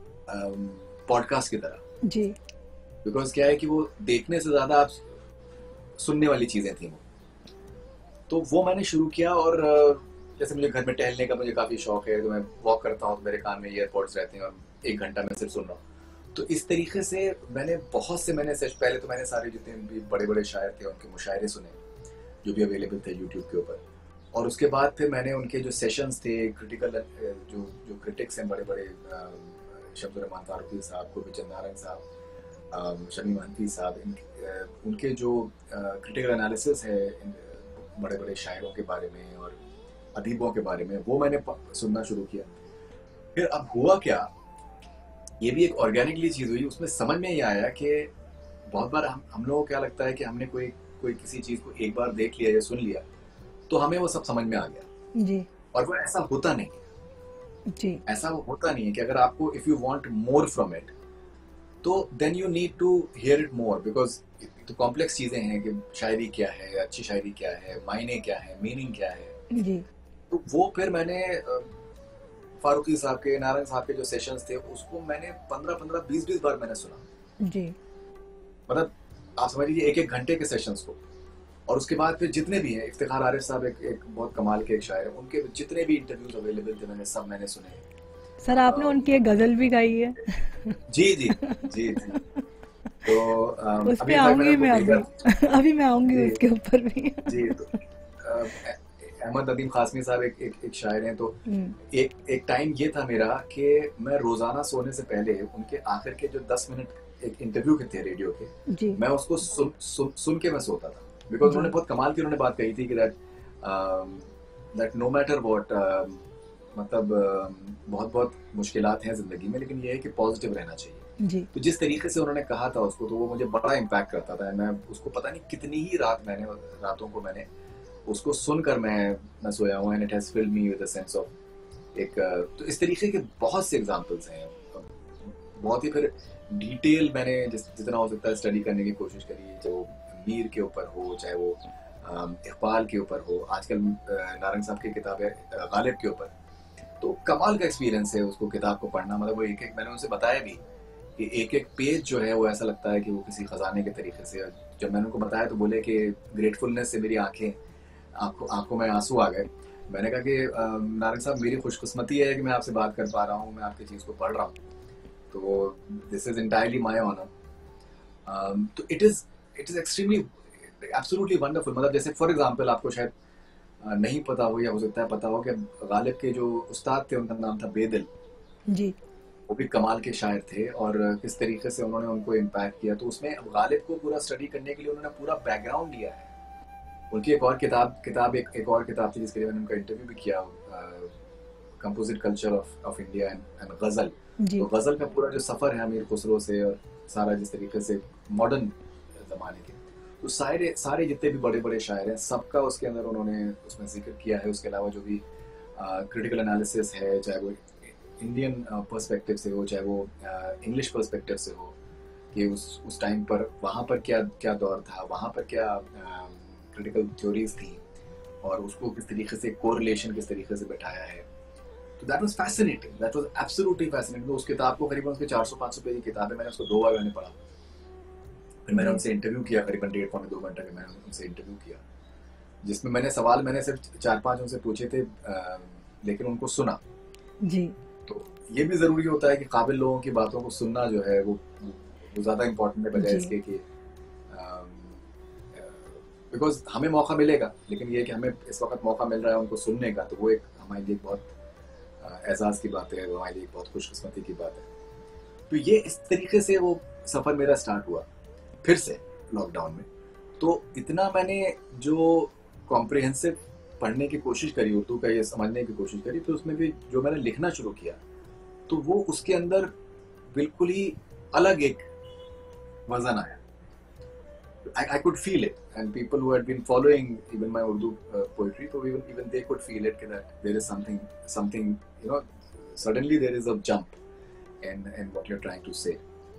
पॉडकास्ट की तरह, जी बिकॉज क्या है कि वो देखने से ज़्यादा आप सुनने वाली चीज़ें थी वो, तो वो मैंने शुरू किया। और अ, जैसे मुझे घर में टहलने का मुझे काफ़ी शौक है, तो मैं वॉक करता हूँ तो मेरे कान में ईयरपॉड्स रहते हैं और एक घंटा मैं सिर्फ सुन रहा हूँ। तो इस तरीके से मैंने बहुत से मैंने सेश पहले तो मैंने सारे जितने भी बड़े बड़े शायर थे उनके मुशायरे सुने जो भी अवेलेबल थे यूट्यूब के ऊपर, और उसके बाद फिर मैंने उनके जो सेशंस थे क्रिटिकल जो जो क्रिटिक्स हैं बड़े बड़े, शब्द रहमान फारूकी साहब, को चंद नारायण साहब, शमीम हनफी साहब, इन उनके जो क्रिटिकल एनालिसिस है बड़े बड़े शायरों के बारे में और अदीबों के बारे में, वो मैंने सुनना शुरू किया। फिर अब हुआ क्या, ये भी एक ऑर्गेनिकली चीज़ हुई, उसमें समझ में ये आया कि बहुत बार हम हम लोगों को क्या लगता है कि हमने कोई कोई किसी चीज़ को एक बार देख लिया या सुन लिया तो हमें वो सब समझ में आ गया, जी और वो ऐसा होता नहीं है। जी ऐसा वो होता नहीं है कि अगर आपको if you want more from it तो then you need to hear it more, because तो कॉम्प्लेक्स चीज़ें हैं कि शायरी क्या है, अच्छी शायरी क्या है, मायने क्या है, मीनिंग क्या है। जी तो वो फिर मैंने फारूकी साहब के, नारायण साहब के जो सेशंस थे उसको मैंने पंद्रह पंद्रह बीस बीस बार मैंने सुना, जी मतलब आप समझ लीजिए एक एक घंटे के सेशंस को। और उसके बाद फिर जितने भी हैं, इफ्तिखार आरिफ साहब एक, एक बहुत कमाल के एक शायर हैं, उनके जितने भी इंटरव्यूज अवेलेबल थे मैंने सब मैंने सुने। सर आपने अ, उनकी एक गजल भी गाई है। जी जी जी जी। तो अम, उस पे अभी इनफैक्ट मैंने आऊंगी उनको मैं भेजा। अभी अभी मैं आऊंगी जी उसके ऊपर भी। जी। तो अ, अहमद नदीम खासमी साहब एक एक, एक शायर हैं, तो हम्म, एक एक टाइम ये था मेरा कि मैं रोजाना सोने से पहले उनके आखिर के जो दस मिनट एक इंटरव्यू के थे रेडियो के, जी मैं उसको सुन सुन सुन के मैं सोता था, बिकॉज जी उन्होंने बहुत कमाल की उन्होंने बात कही थी कि that that no matter what, मतलब uh, बहुत बहुत मुश्किलात हैं जिंदगी में, लेकिन ये है कि पॉजिटिव रहना चाहिए। जी तो जिस तरीके से उन्होंने कहा था उसको, तो वो मुझे बड़ा इम्पैक्ट करता था। मैं उसको पता नहीं कितनी ही रात मैंने रातों को मैंने उसको सुनकर मैं मैं सोया हूँ, and it has filled me with a sense of एक uh, तो इस तरीके के बहुत से एग्जांपल्स हैं। बहुत ही फिर डिटेल मैंने जिस जितना हो सकता है स्टडी करने की कोशिश करी, चाहे वो मीर के ऊपर हो, चाहे वो अम, इकबाल के ऊपर हो, आजकल नारंग साहब की किताब है गालिब के ऊपर, तो कमाल का एक्सपीरियंस है उसको किताब को पढ़ना। मतलब वो एक एक मैंने उनसे बताया भी कि एक एक पेज जो है वो ऐसा लगता है कि वो किसी खजाने के तरीके से, जब मैंने उनको बताया तो बोले कि ग्रेटफुलनेस से मेरी आंखें आंखों आंखों में आंसू आ गए। मैंने कहा कि अम, नारायण साहब, मेरी खुशकिस्मती है कि मैं आपसे बात कर पा रहा हूँ, मैं आपकी चीज़ को पढ़ रहा हूँ, तो this is entirely my honour. तो it is it is extremely absolutely wonderful. मतलब जैसे फॉर एग्जांपल आपको शायद अ, नहीं पता हो या हो सकता है पता हो कि गालिब के जो उस्ताद थे उनका नाम था बेदिल। जी वो भी कमाल के शायर थे और किस तरीके से उन्होंने उनको इम्पैक्ट किया। तो उसमें गालिब को पूरा स्टडी करने के लिए उन्होंने पूरा बैकग्राउंड दिया है। उनकी एक और किताब किताब एक एक और किताब थी जिसके लिए मैंने उनका इंटरव्यू भी किया, composite culture of of India and ghazal. जी तो गज़ल का पूरा जो सफ़र है अमीर खुसरो से और सारा जिस तरीके से मॉडर्न ज़माने के, तो सारे सारे जितने भी बड़े बड़े शायर हैं सबका उसके अंदर उन्होंने उसमें जिक्र किया है। उसके अलावा जो भी क्रिटिकल एनालिसिस है, चाहे वो इंडियन पर्सपेक्टिव से हो, चाहे वो इंग्लिश पर्सपेक्टिव से हो, कि उस उस टाइम पर वहाँ पर क्या क्या दौर था, वहाँ पर क्या क्रिटिकल थ्योरीज थी और उसको किस तरीके से कोरिलेशन किस तरीके से बैठाया है। तो that was fascinating, that was absolutely fascinating. उस किताब को करीबन उसके चार सौ पाँच सौ पेज की किताब है, मैंने उसको दो बार मैंने पढ़ा। फिर मैंने उनसे इंटरव्यू किया, करीबन डेढ़ पौने दो घंटे का मैंने उनसे इंटरव्यू किया, जिसमें मैंने सवाल मैंने सिर्फ चार पांच उनसे पूछे थे, आ, लेकिन उनको सुना। जी तो ये भी ज़रूरी होता है कि काबिल लोगों की बातों को सुनना जो है वो वो ज़्यादा इम्पोर्टेंट है बजाय जी इसके कि बिकॉज हमें मौका मिलेगा, लेकिन ये कि हमें इस वक्त मौका मिल रहा है उनको सुनने का, तो वो एक हमारे लिए बहुत अ, एहसास की बात है, वो हमारे लिए एक बहुत खुशकिस्मती की बात है। तो ये इस तरीके से वो सफ़र मेरा स्टार्ट हुआ फिर से लॉकडाउन में। तो इतना मैंने जो कॉम्प्रिहेंसिव पढ़ने की कोशिश करी, उर्दू का ये समझने की कोशिश करी, तो उसमें भी जो मैंने लिखना शुरू किया तो वो उसके अंदर बिल्कुल ही अलग एक वजन आया। I, I could feel it, and people who had been following even my Urdu uh, poetry, so even even they could feel it that there is something something you know suddenly there is a jump in in what you're trying to say.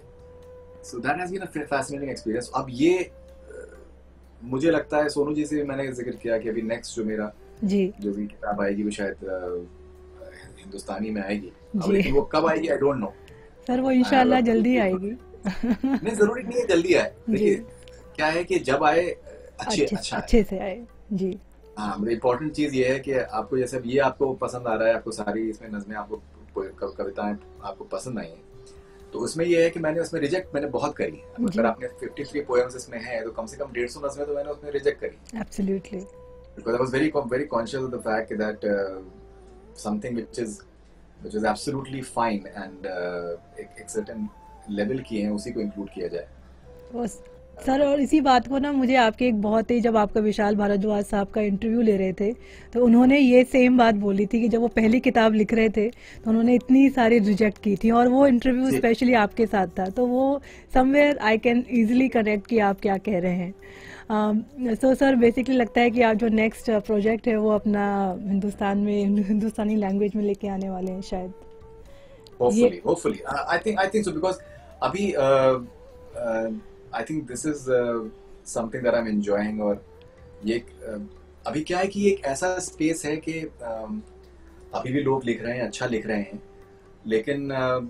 So that has been a fascinating experience. अब ये uh, मुझे लगता है सोनू जी से भी मैंने जिक्र किया कि अभी नेक्स्ट जो मेरा जी जो भी किताब आएगी वो शायद uh, हिंदुस्तानी में आएगी। अब जी लेकिन वो कब आएगी आई डोंट नो। सर वो इंशाल्लाह जल्दी आएगी। नहीं, जरूरी नहीं है जल्दी आए। देखिए क्या है कि जब आए अच्छे अच्छे अच्छा अच्छे से आए। जी हाँ, मतलब इम्पोर्टेंट चीज ये है कि आपको जैसे ये आपको पसंद आ रहा है, आपको सारी इसमें नज़में आपको कविताएं आपको पसंद आई हैं, तो उसमें ये है कि मैंने उसमें रिजेक्ट मैंने बहुत करी। अगर आपने तिरेपन पोएम्स इसमें हैं तो कम से कम डेढ़ सौ नज़में तो मैंने उसमें रिजेक्ट करी। Absolutely because I was very very conscious of the fact that something which is which is absolutely fine and एक एक सर्टेन लेवल की है उसी को इंक्लूड किया जाए। सर और इसी बात को ना मुझे आपके एक बहुत ही, जब आपका विशाल भारद्वाज साहब का इंटरव्यू ले रहे थे तो उन्होंने ये सेम बात बोली थी कि जब वो पहली किताब लिख रहे थे तो उन्होंने इतनी सारी रिजेक्ट की थी और वो इंटरव्यू स्पेशली आपके साथ था, तो वो somewhere I can easily connect कि आप क्या कह रहे हैं। सो सर बेसिकली लगता है कि आप जो नेक्स्ट प्रोजेक्ट है वो अपना हिंदुस्तान में हिंदुस्तानी लैंग्वेज में लेके आने वाले हैं शायद। Hopefully hopefully I think I think so, because अभी uh, uh, I think this is uh, something that I'm enjoying। और ये uh, अभी क्या है कि एक ऐसा स्पेस है कि uh, अभी भी लोग लिख रहे हैं, अच्छा लिख रहे हैं, लेकिन uh,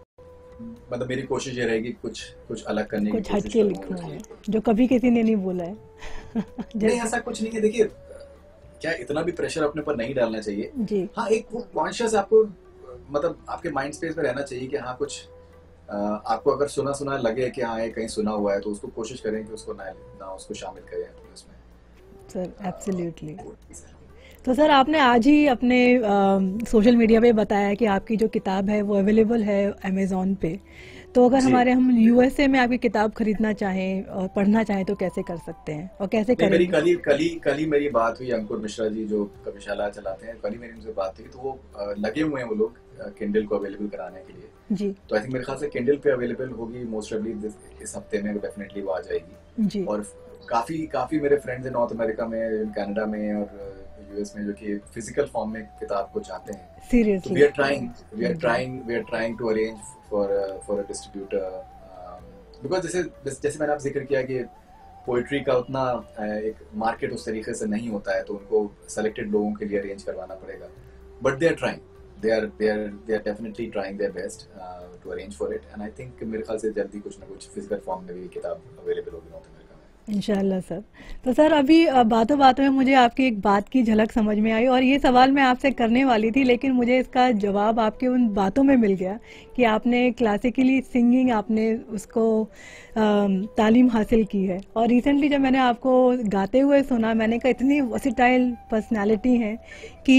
मतलब मेरी कोशिश ये रहेगी कुछ कुछ अलग करने की कोशिश हटके लिखना है जो कभी किसी ने नहीं बोला है। नहीं, ऐसा कुछ नहीं है। देखिए क्या इतना भी प्रेशर अपने पर नहीं डालना चाहिए जी। हाँ, एक वो कॉन्शियस आपको मतलब आपके माइंड स्पेस में रहना चाहिए कि हाँ कुछ Uh, आपको अगर सुना सुना लगे कि हाँ ये कहीं सुना हुआ है तो उसको कोशिश करें कि उसको ना ना उसको शामिल करें उसमें। Sir absolutely. तो सर आपने आज ही अपने सोशल मीडिया पे बताया कि आपकी जो किताब है वो अवेलेबल है अमेज़ॉन पे, तो अगर हमारे हम यूएसए में आपकी किताब खरीदना चाहें और पढ़ना चाहें तो कैसे कर सकते हैं और कैसे करेंगे? मेरी कल ही कल ही कल ही मेरी बात हुई, अंकुर मिश्रा जी जो कविशाला चलाते हैं, कल ही मेरी उनसे बात हुई, तो वो लगे हुए हैं वो लोग किंडल को अवेलेबल कराने के लिए जी। तो आई थिंक मेरे ख्याल से किंडल पे अवेलेबल होगी मोस्ट प्रोबेबली इस हफ्ते में, डेफिनेटली वो आ जाएगी जी। और काफी काफी मेरे फ्रेंड्स हैं नॉर्थ अमेरिका में, कनाडा में और यूएस में जो कि फिजिकल फॉर्म में किताब को चाहते हैं। Seriously we are trying we are trying we are trying to arrange for for a distributor, because जैसे जैसे मैंने आप जिक्र किया कि पोइट्री का उतना एक मार्केट उस तरीके से नहीं होता है, तो उनको सेलेक्टेड लोगों के लिए अरेंज करवाना पड़ेगा, but they are trying they are they are they are definitely trying their best uh, to arrange for it, and I think मेरे ख्याल से जल्दी कुछ ना कुछ फिजिकल फॉर्म में भी किताब अवेलेबल होगी नॉर्थ अमेरिका में। इंशाल्लाह सर। तो सर अभी अ, बातों बातों में मुझे आपकी एक बात की झलक समझ में आई और ये सवाल मैं आपसे करने वाली थी, लेकिन मुझे इसका जवाब आपकी उन बातों में मिल गया कि आपने क्लासिकली सिंगिंग आपने उसको अम, तालीम हासिल की है। और रिसेंटली जब मैंने आपको गाते हुए सुना, मैंने कहा इतनी वर्सेटाइल पर्सनालिटी है कि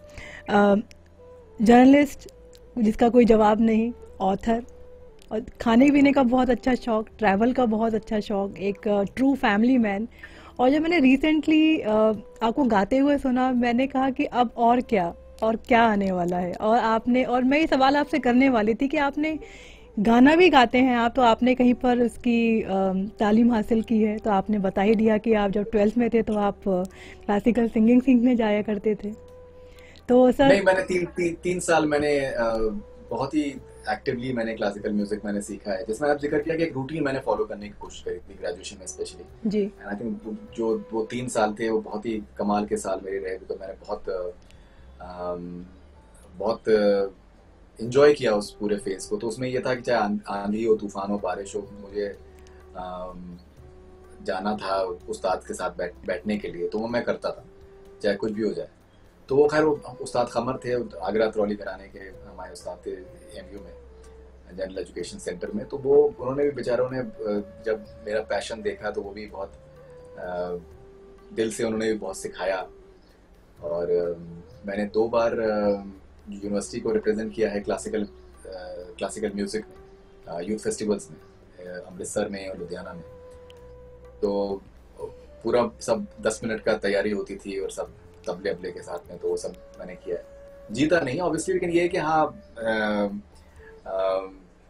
जर्नलिस्ट जिसका कोई जवाब नहीं, ऑथर, और खाने पीने का बहुत अच्छा शौक, ट्रैवल का बहुत अच्छा शौक, एक ट्रू फैमिली मैन। और जब मैंने रिसेंटली आपको गाते हुए सुना, मैंने कहा कि अब और क्या और क्या आने वाला है। और आपने, और मैं ये सवाल आपसे करने वाली थी कि आपने गाना भी गाते हैं आप, तो आपने कहीं पर उसकी अ, तालीम हासिल की है? तो आपने बता ही दिया कि आप जब ट्वेल्थ में थे तो आप क्लासिकल सिंगिंग सीखने जाया करते थे। तो सर नहीं, मैंने तीन ती, तीन साल मैंने अ, बहुत ही एक्टिवली मैंने क्लासिकल म्यूजिक मैंने सीखा है, जिसमें आप जिक्र किया कि एक रूटीन मैंने फॉलो करने की कोशिश करी थी ग्रेजुएशन में स्पेशली। जी एंड आई थिंक जो वो तीन साल थे वो बहुत ही कमाल के साल मेरे रहे, तो मैंने बहुत अम, बहुत इंजॉय किया उस पूरे फेज को। तो उसमें ये था कि चाहे आं- आंधी हो, तूफान हो, बारिश हो, मुझे अम, जाना था उस्ताद के साथ बैठ बैठने के लिए, तो वो मैं करता था चाहे कुछ भी हो जाए। तो वो खैर वो उस्ताद खमर थे, आगरा त्रौली घराने के हमारे उस्ताद थे एमयू में, जनरल एजुकेशन सेंटर में। तो वो उन्होंने भी बेचारों ने अ, जब मेरा पैशन देखा तो वो भी बहुत अ, दिल से उन्होंने भी बहुत सिखाया। और अ, मैंने दो बार यूनिवर्सिटी को रिप्रेजेंट किया है क्लासिकल क्लासिकल म्यूजिक में, यूथ फेस्टिवल्स में, अ, अमृतसर में और लुधियाना में। तो पूरा सब दस मिनट का तैयारी होती थी और सब तबले अबले के साथ में, तो वो सब मैंने किया है। जीता नहीं ऑब्वियसली, लेकिन ये है कि हाँ, अ, अ,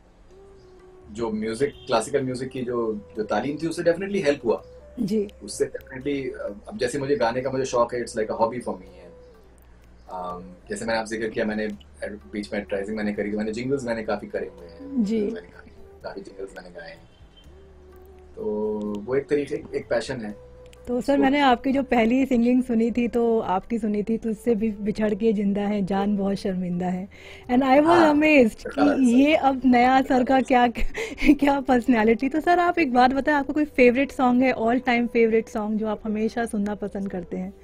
जो म्यूजिक क्लासिकल म्यूजिक की जो जो तालीम थी उससे डेफिनेटली हेल्प हुआ। जी उससे डेफिनेटली अब जैसे मुझे गाने का मुझे शौक है, it's like a hobby for me है। um, जैसे मैंने आपसे जिक्र किया, मैंने बीच में एडवर्टाइजिंग मैंने करी, तो मैंने जिंगल्स मैंने काफी करे हुए हैं, जी। मैंने काफी काफी जिंगल्स मैंने गाए हैं। तो वो एक तरीके एक पैशन है तो सर उसको। मैंने आपकी जो पहली सिंगिंग सुनी थी तो आपकी सुनी थी, तुझसे भी बिछड़ के जिंदा है जान बहुत शर्मिंदा है। एंड आई वाज हाँ, अमेज्ड कि सरकार सर, ये अब नया सर सरकार का सर। क्या क्या पर्सनालिटी। तो सर आप एक बात बताएं, आपका कोई फेवरेट सॉन्ग है, ऑल टाइम फेवरेट सॉन्ग जो आप हमेशा सुनना पसंद करते हैं?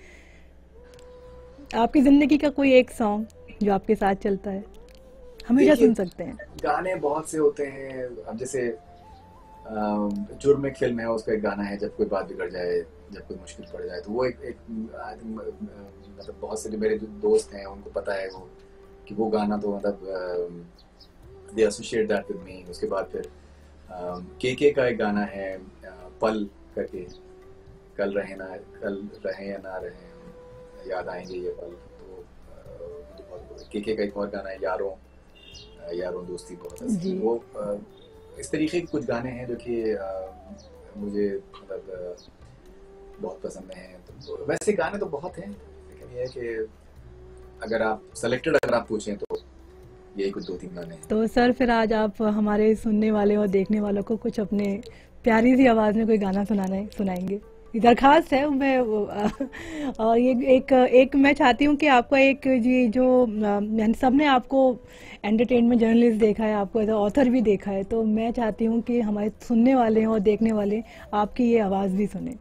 आपकी जिंदगी का कोई एक सॉन्ग जो आपके साथ चलता है, हमेशा देखिए, सुन सकते हैं। गाने बहुत से होते हैं। अब जैसे अम, जुर्म एक फिल्म है, उसका एक गाना है, जब कोई बात बिगड़ जाए, जब कोई मुश्किल पड़ जाए, तो वो एक एक I think, अ, मतलब बहुत से जो मेरे जो दोस्त हैं उनको पता है वो कि वो गाना तो मतलब they associate that with me. उसके बाद फिर के के का एक गाना है, अ, पल करके, कल रहे ना कल रहे या ना रहे, याद आएंगे ये पल। तो के के का एक और गाना है, यारों अ, यारों दोस्ती बहुत जी हंसी। वो अ, इस तरीके के कुछ गाने हैं जो कि अ, मुझे मतलब अ, बहुत पसंद हैं। तो वैसे गाने तो बहुत हैं, लेकिन ये है कि अगर आप सेलेक्टेड अगर आप पूछें तो यही कुछ दो तीन गाने हैं। तो सर फिर आज आप हमारे सुनने वाले और देखने वालों को कुछ अपने प्यारी सी आवाज़ में कोई गाना सुनाने सुनाएंगे? दरखास्त है मैं वो, अ, और ये एक एक मैं चाहती हूँ कि आपका एक ये जो अ, मैंने सबने आपको एंटरटेनमेंट जर्नलिस्ट देखा है, आपको एज ऑथर भी देखा है, तो मैं चाहती हूँ कि हमारे सुनने वाले और देखने वाले आपकी ये आवाज़ भी सुने।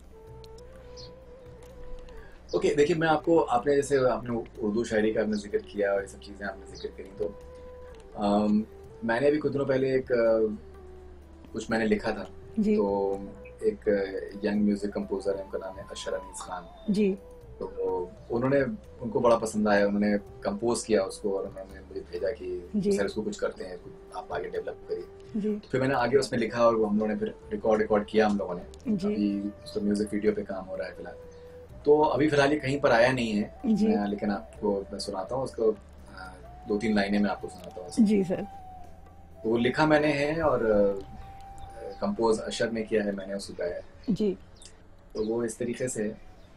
ओके, देखिए, मैं आपको, आपने जैसे आपने उर्दू शायरी का आपने जिक्र किया और ये सब चीज़ें आपने जिक्र करी, तो अम, मैंने अभी कुछ दिनों पहले एक अ, कुछ मैंने लिखा था। जी तो एक यंग म्यूजिक कंपोजर है, उनका नाम है अशर अनीस खान। जी तो उन्होंने, उनको बड़ा पसंद आया, उन्होंने कंपोज किया उसको और उन्होंने मुझे भेजा कि जी सर इसको कुछ करते हैं, कुछ आप आगे डेवलप करिए। जी तो फिर मैंने आगे उसमें लिखा और वो हम लोगों ने फिर रिकॉर्ड रिकॉर्ड किया हम लोगों ने। जी अभी उसका म्यूजिक वीडियो पे काम हो रहा है फिलहाल। तो अभी फिलहाल ये कहीं पर आया नहीं है, जी मैं लेकिन आपको मैं सुनाता हूँ उसको, अ, दो तीन लाइनें मैं आपको सुनाता हूँ। जी सर। तो वो लिखा मैंने है और कंपोज अशर ने किया है, मैंने उसको गाया है। जी तो वो इस तरीके से है।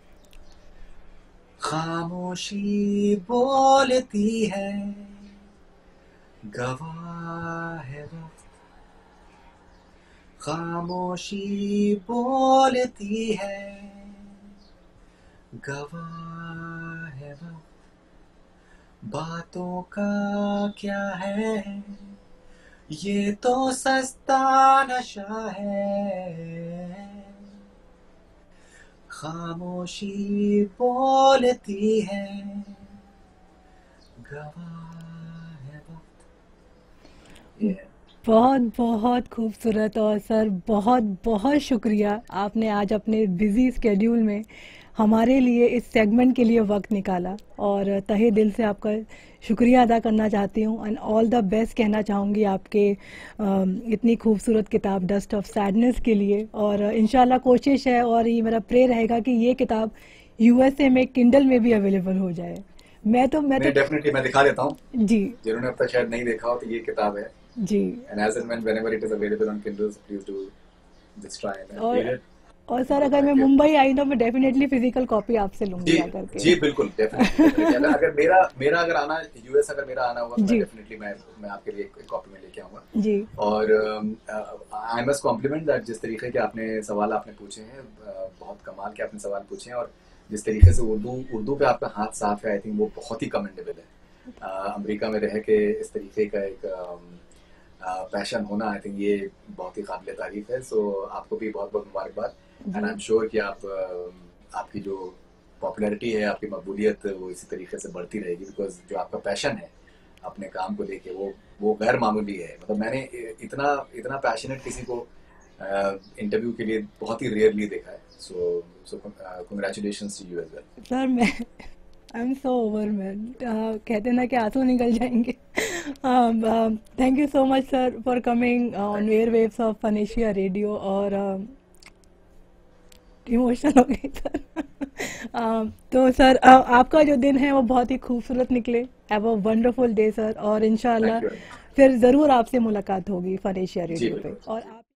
खामोशी बोलती है, गवाह है वक्त। खामोशी बोलती है, गवाह है वक्त। बातों का क्या है, ये तो सस्ता नशा है। खामोशी बोलती है, गवाह है वक्त। ये बहुत बहुत खूबसूरत। और सर बहुत बहुत शुक्रिया, आपने आज अपने बिजी स्केड्यूल में हमारे लिए इस सेगमेंट के लिए वक्त निकाला, और तहे दिल से आपका शुक्रिया अदा करना चाहती हूँ एंड ऑल द बेस्ट कहना चाहूँगी आपके अम, इतनी खूबसूरत किताब डस्ट ऑफ सैडनेस के लिए। और इंशाल्लाह कोशिश है और ये मेरा प्रे रहेगा कि ये किताब यूएसए में किंडल में भी अवेलेबल हो जाए। मैं तो मैं नहीं, तो डेफिनेटली मैं दिखा देता हूँ, जी जिन्होंने अब तक शायद नहीं देखा हो तो ये किताब है। जी। And as and when whenever it is available on Kindle, please do just try and और read it. और सर अगर मैं मुंबई आई तो मैं डेफिनेटली फिजिकल कॉपी आपसे लूंगी जी आकर के। जी बिल्कुल, डेफिनेटली अगर अगर मेरा मेरा अगर आना यूएस अगर मेरा आना हुआ तो जी। मैं डेफिनेटली मैं मैं आपके लिए एक कॉपी में लेके आऊंगा। जी और आई मस्ट कॉम्प्लीमेंट दैट, जिस तरीके के आपने सवाल आपने पूछे हैं, uh, बहुत कमाल के आपने सवाल पूछे हैं, और जिस तरीके से उर्दू उर्दू पे आपका हाथ साफ है, आई थिंक वो बहुत ही कमेंडेबल है। uh, अमेरिका में रह के इस तरीके का एक पैशन होना, आई थिंक ये बहुत ही काबिल तारीफ है। सो आपको भी बहुत बहुत मुबारकबाद, एंड आई एम श्योर कि आप uh, आपकी जो पॉपुलैरिटी है, आपकी मकबूलियत, वो इसी तरीके से बढ़ती रहेगी, बिकॉज जो आपका पैशन है अपने काम को लेके वो वो गैर मामूली है। मतलब मैंने इतना इतना पैशनेट किसी को इंटरव्यू uh, के लिए बहुत ही रेयरली देखा है। So so congratulations to you as well. Sir मैं आई एम सो ओवरवेल्म्ड, कहते ना कि आंसू निकल जाएंगे। Thank you so much sir for coming on air waves of फनेशिया रेडियो। और इमोशनल हो गई सर। uh, तो सर uh, आपका जो दिन है वो बहुत ही खूबसूरत निकले। Have a wonderful day sir, और इंशाल्लाह Thank you. फिर ज़रूर आपसे मुलाकात होगी फनेशिया जी रेडियो पे। बिल्कुल। और आप